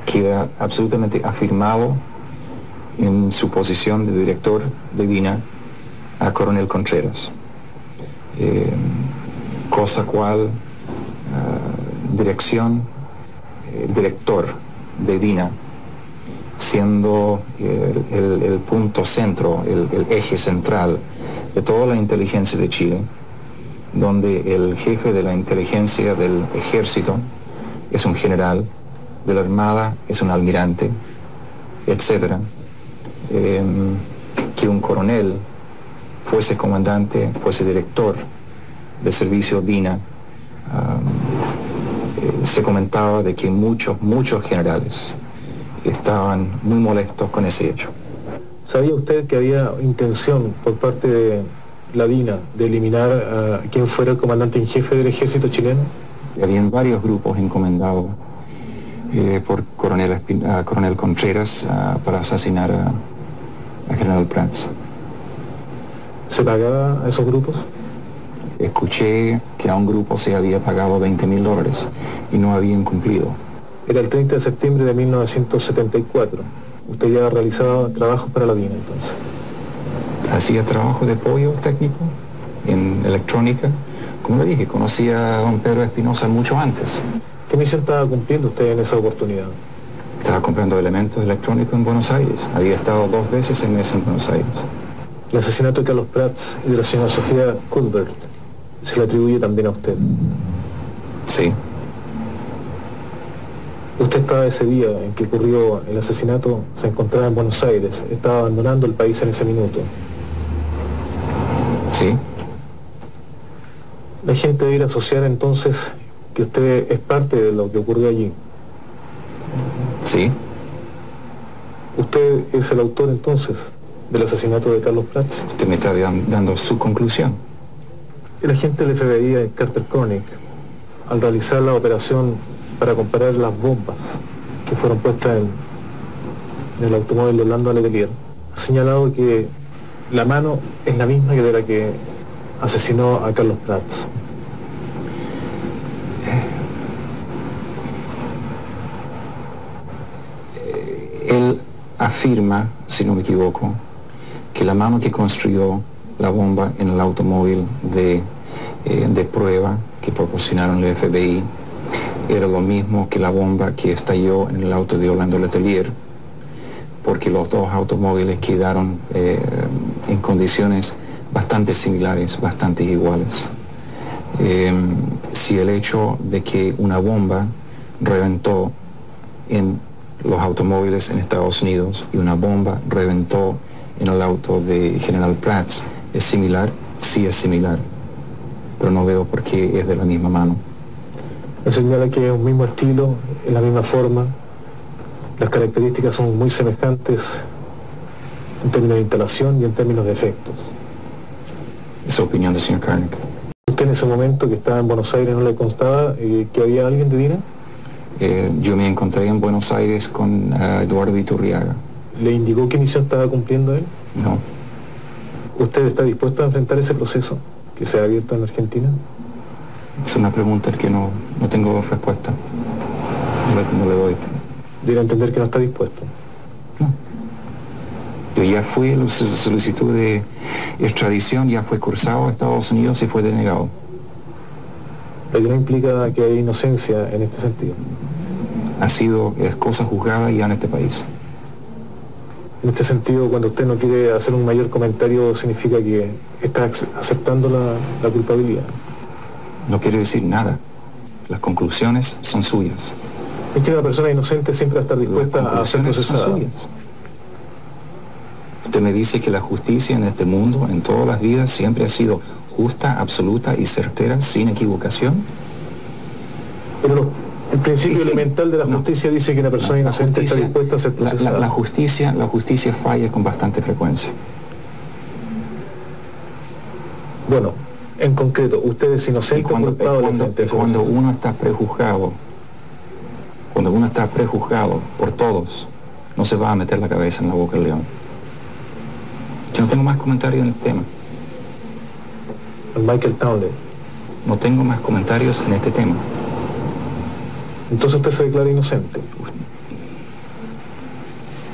queda absolutamente afirmado en su posición de director de DINA a Coronel Contreras, eh, cosa cual uh, dirección, eh, director de DINA, siendo el, el, el punto centro, el, el eje central de toda la inteligencia de Chile, donde el jefe de la inteligencia del ejército es un general, de la armada es un almirante, etcétera. Eh, que un coronel fuese comandante, fuese director del servicio DINA. Um, eh, se comentaba de que muchos, muchos generales estaban muy molestos con ese hecho. ¿Sabía usted que había intención por parte de la DINA de eliminar a quien fuera el comandante en jefe del ejército chileno? Habían varios grupos encomendados eh, por coronel, uh, coronel Contreras uh, para asesinar a a General Prats. ¿Se pagaba a esos grupos? Escuché que a un grupo se había pagado veinte mil dólares y no habían cumplido. Era el treinta de septiembre de mil novecientos setenta y cuatro. Usted ya realizaba trabajos para la DINA entonces. Hacía trabajo de apoyo técnico en electrónica. Como le dije, conocía a don Pedro Espinosa mucho antes. ¿Qué misión estaba cumpliendo usted en esa oportunidad? Estaba comprando elementos electrónicos en Buenos Aires. Había estado dos veces en mes en Buenos Aires. El asesinato de Carlos Prats y de la señora Sofía Cuthbert se le atribuye también a usted. Sí. Usted estaba ese día en que ocurrió el asesinato, se encontraba en Buenos Aires, estaba abandonando el país en ese minuto. Sí. La gente debe ir a asociar entonces que usted es parte de lo que ocurrió allí. Sí. ¿Usted es el autor entonces del asesinato de Carlos Prats? Usted me está dando su conclusión. El agente del F B I, Carter Koenig, al realizar la operación para comparar las bombas que fueron puestas en, en el automóvil de Orlando Letelier, ha señalado que la mano es la misma que de la que asesinó a Carlos Prats. Él afirma, si no me equivoco, que la mano que construyó la bomba en el automóvil de, eh, de prueba que proporcionaron el F B I era lo mismo que la bomba que estalló en el auto de Orlando Letelier, porque los dos automóviles quedaron eh, en condiciones bastante similares, bastante iguales. Eh, si el hecho de que una bomba reventó en los automóviles en Estados Unidos y una bomba reventó en el auto de General Prats es similar, sí es similar, pero no veo por qué es de la misma mano. Me señala que es un mismo estilo, es la misma forma, las características son muy semejantes en términos de instalación y en términos de efectos. Esa opinión del señor Koenig. ¿Usted en ese momento que estaba en Buenos Aires no le constaba eh, que había alguien de DINA? Eh, yo me encontré en Buenos Aires con uh, Eduardo Iturriaga. ¿Le indicó qué misión estaba cumpliendo él? No. ¿Usted está dispuesto a enfrentar ese proceso que se ha abierto en Argentina? Es una pregunta que no, no tengo respuesta. No le, no le doy. Debe entender que no está dispuesto. No. Yo ya fui, la solicitud de extradición ya fue cursado a Estados Unidos y fue denegado. Lo que no implica que hay inocencia en este sentido. Ha sido, es cosa juzgada ya en este país. En este sentido, cuando usted no quiere hacer un mayor comentario, significa que está aceptando la, la culpabilidad. No quiere decir nada. Las conclusiones son suyas. Es que una persona inocente siempre va a estar dispuesta a ser procesada. Son suyas. Usted me dice que la justicia en este mundo, en todas las vidas, siempre ha sido justa, absoluta y certera, sin equivocación. Pero lo, el principio elemental de la justicia no, dice que una persona la, inocente la justicia, está dispuesta a ser procesada. La, la, la, justicia, la justicia falla con bastante frecuencia. Bueno, en concreto, usted es inocente o culpable. Cuando, frente a cuando uno está prejuzgado, cuando uno está prejuzgado por todos, no se va a meter la cabeza en la boca del león. Yo no tengo más comentarios en el tema. Michael Townley. No tengo más comentarios en este tema. Entonces usted se declara inocente.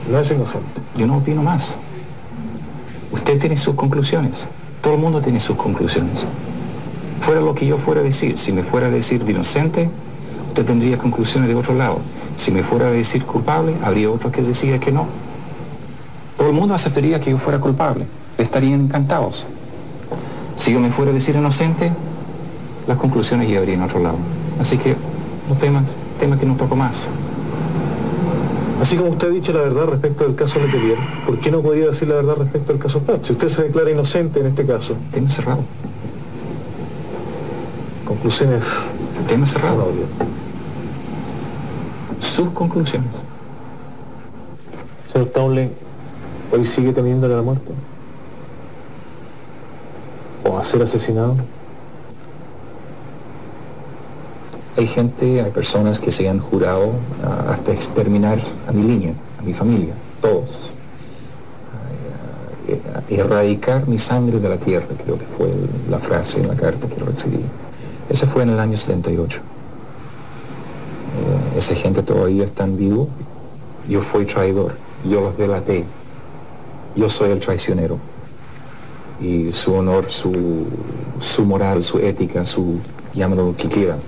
No es inocente. Yo no opino más. Usted tiene sus conclusiones. Todo el mundo tiene sus conclusiones. Fuera lo que yo fuera a decir, si me fuera a decir de inocente, usted tendría conclusiones de otro lado. Si me fuera a decir culpable, habría otro que decía que no. Todo el mundo aceptaría que yo fuera culpable. Estarían encantados. Si yo me fuera a decir inocente, las conclusiones llevarían a otro lado. Así que, no tema, tema que no toco más. Así como usted ha dicho la verdad respecto del caso Letelier, ¿por qué no podría decir la verdad respecto al caso Prat? Si usted se declara inocente en este caso. Tema cerrado. Conclusiones. Tema cerrado. Sus conclusiones. Señor Townley, ¿hoy sigue temiéndole la muerte? ¿O a ser asesinado? Hay gente, hay personas que se han jurado uh, hasta exterminar a mi línea, a mi familia, todos. Uh, uh, erradicar mi sangre de la tierra, creo que fue la frase en la carta que recibí. Ese fue en el año setenta y ocho. Uh, esa gente todavía está vivo. Yo fui traidor, yo los delaté. Yo soy el traicionero. Y su honor, su, su moral, su ética, su, llámalo lo que quieran.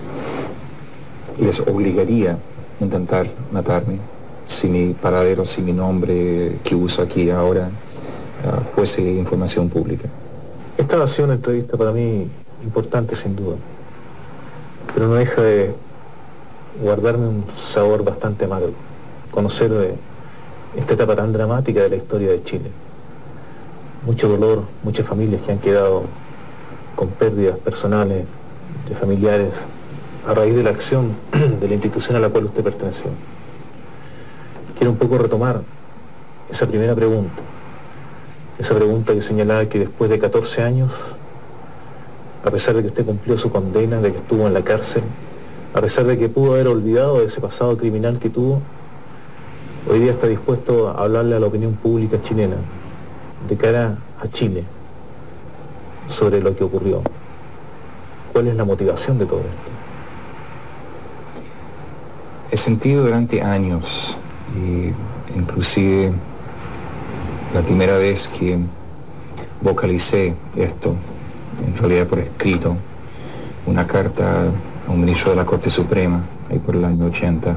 Y les obligaría a intentar matarme si mi paradero, si mi nombre que uso aquí ahora uh, fuese información pública. Esta ha sido una entrevista para mí importante sin duda, pero no deja de guardarme un sabor bastante amargo, conocer eh, esta etapa tan dramática de la historia de Chile. Mucho dolor, muchas familias que han quedado con pérdidas personales, de familiares, a raíz de la acción de la institución a la cual usted perteneció. Quiero un poco retomar esa primera pregunta, esa pregunta que señalaba que después de catorce años, a pesar de que usted cumplió su condena, de que estuvo en la cárcel, a pesar de que pudo haber olvidado de ese pasado criminal que tuvo, hoy día está dispuesto a hablarle a la opinión pública chilena, de cara a Chile, sobre lo que ocurrió. ¿Cuál es la motivación de todo esto? He sentido durante años, y inclusive la primera vez que vocalicé esto, en realidad por escrito, una carta a un ministro de la Corte Suprema, ahí por el año ochenta,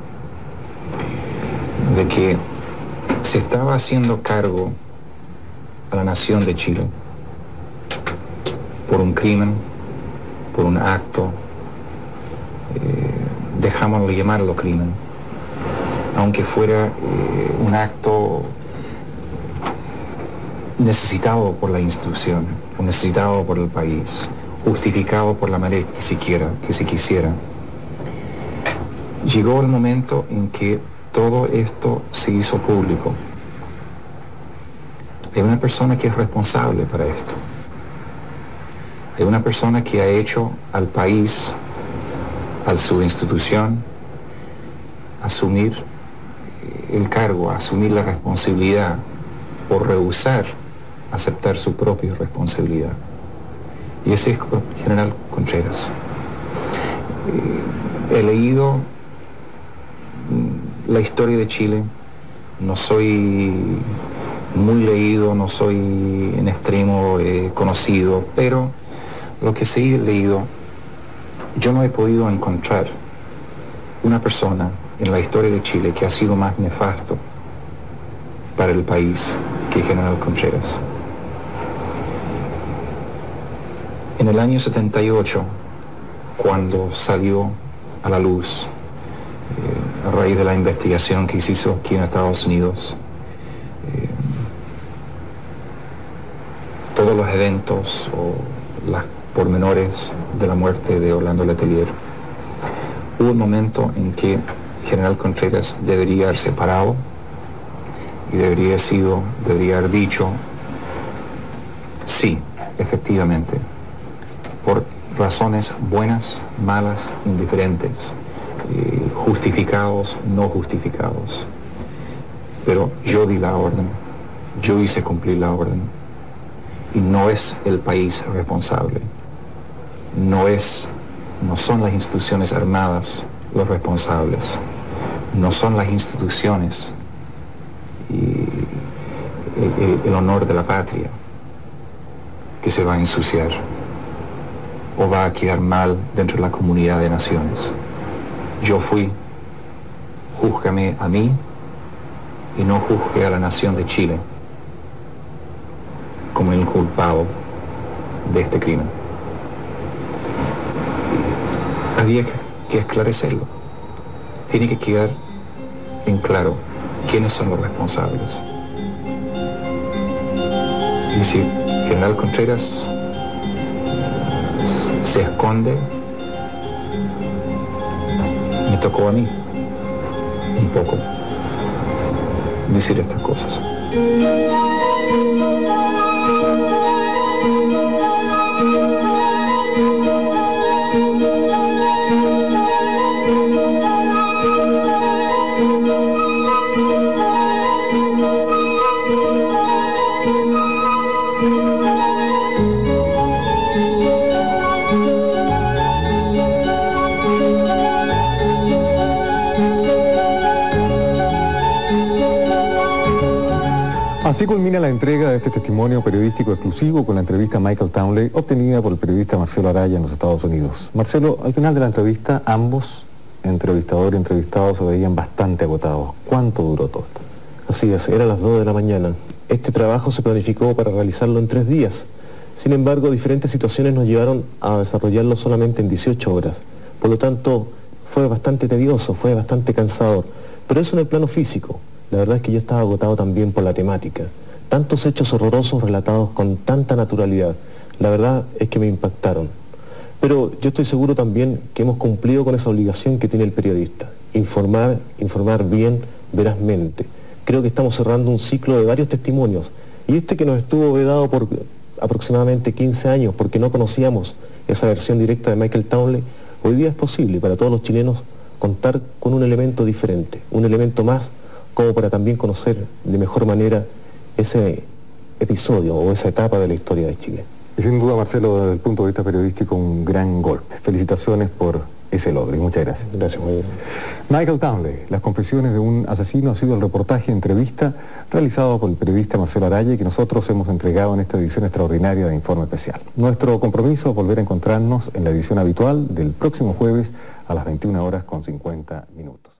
de que se estaba haciendo cargo a la nación de Chile por un crimen, por un acto, eh, dejámoslo llamarlo crimen, aunque fuera eh, un acto necesitado por la institución, o necesitado por el país, justificado por la manera que se quiera, que se quisiera. Llegó el momento en que todo esto se hizo público. Hay una persona que es responsable para esto. Hay una persona que ha hecho al país, a su institución, asumir el cargo, asumir la responsabilidad por rehusar aceptar su propia responsabilidad. Y ese es el general Contreras. Eh, he leído la historia de Chile, no soy muy leído, no soy en extremo eh, conocido, pero lo que sí he leído, yo no he podido encontrar una persona en la historia de Chile que ha sido más nefasto para el país que General Contreras. En el año setenta y ocho, cuando salió a la luz, eh, a raíz de la investigación que se hizo aquí en Estados Unidos, eh, todos los eventos o las pormenores de la muerte de Orlando Letelier, hubo un momento en que General Contreras debería haber separado y debería, sido, debería haber dicho, sí, efectivamente, por razones buenas, malas, indiferentes, eh, justificados, no justificados. Pero yo di la orden, yo hice cumplir la orden, y no es el país responsable, no es, no son las instituciones armadas los responsables, no son las instituciones el, el, el honor de la patria que se va a ensuciar o va a quedar mal dentro de la comunidad de naciones. Yo fui, júzgame a mí y no juzgue a la nación de Chile como el culpado de este crimen. Había que, que esclarecerlo. Tiene que quedar en claro quiénes son los responsables. Y si General Contreras se esconde, me tocó a mí un poco decir estas cosas. Así culmina la entrega de este testimonio periodístico exclusivo con la entrevista a Michael Townley obtenida por el periodista Marcelo Araya en los Estados Unidos. Marcelo, al final de la entrevista, ambos, entrevistador y entrevistado, se veían bastante agotados. ¿Cuánto duró todo esto? Así es, eran las dos de la mañana. Este trabajo se planificó para realizarlo en tres días. Sin embargo, diferentes situaciones nos llevaron a desarrollarlo solamente en dieciocho horas. Por lo tanto, fue bastante tedioso, fue bastante cansador. Pero eso en el plano físico. La verdad es que yo estaba agotado también por la temática. Tantos hechos horrorosos relatados con tanta naturalidad. La verdad es que me impactaron. Pero yo estoy seguro también que hemos cumplido con esa obligación que tiene el periodista. Informar, informar bien, verazmente. Creo que estamos cerrando un ciclo de varios testimonios. Y este que nos estuvo vedado por aproximadamente quince años porque no conocíamos esa versión directa de Michael Townley, hoy día es posible para todos los chilenos contar con un elemento diferente, un elemento más como para también conocer de mejor manera ese episodio o esa etapa de la historia de Chile. Y sin duda, Marcelo, desde el punto de vista periodístico, un gran golpe. Felicitaciones por ese logro y muchas gracias. Gracias, muy bien. Michael Townley, las confesiones de un asesino, ha sido el reportaje entrevista realizado por el periodista Marcelo Araya y que nosotros hemos entregado en esta edición extraordinaria de Informe Especial. Nuestro compromiso es volver a encontrarnos en la edición habitual del próximo jueves a las veintiuna horas con cincuenta minutos.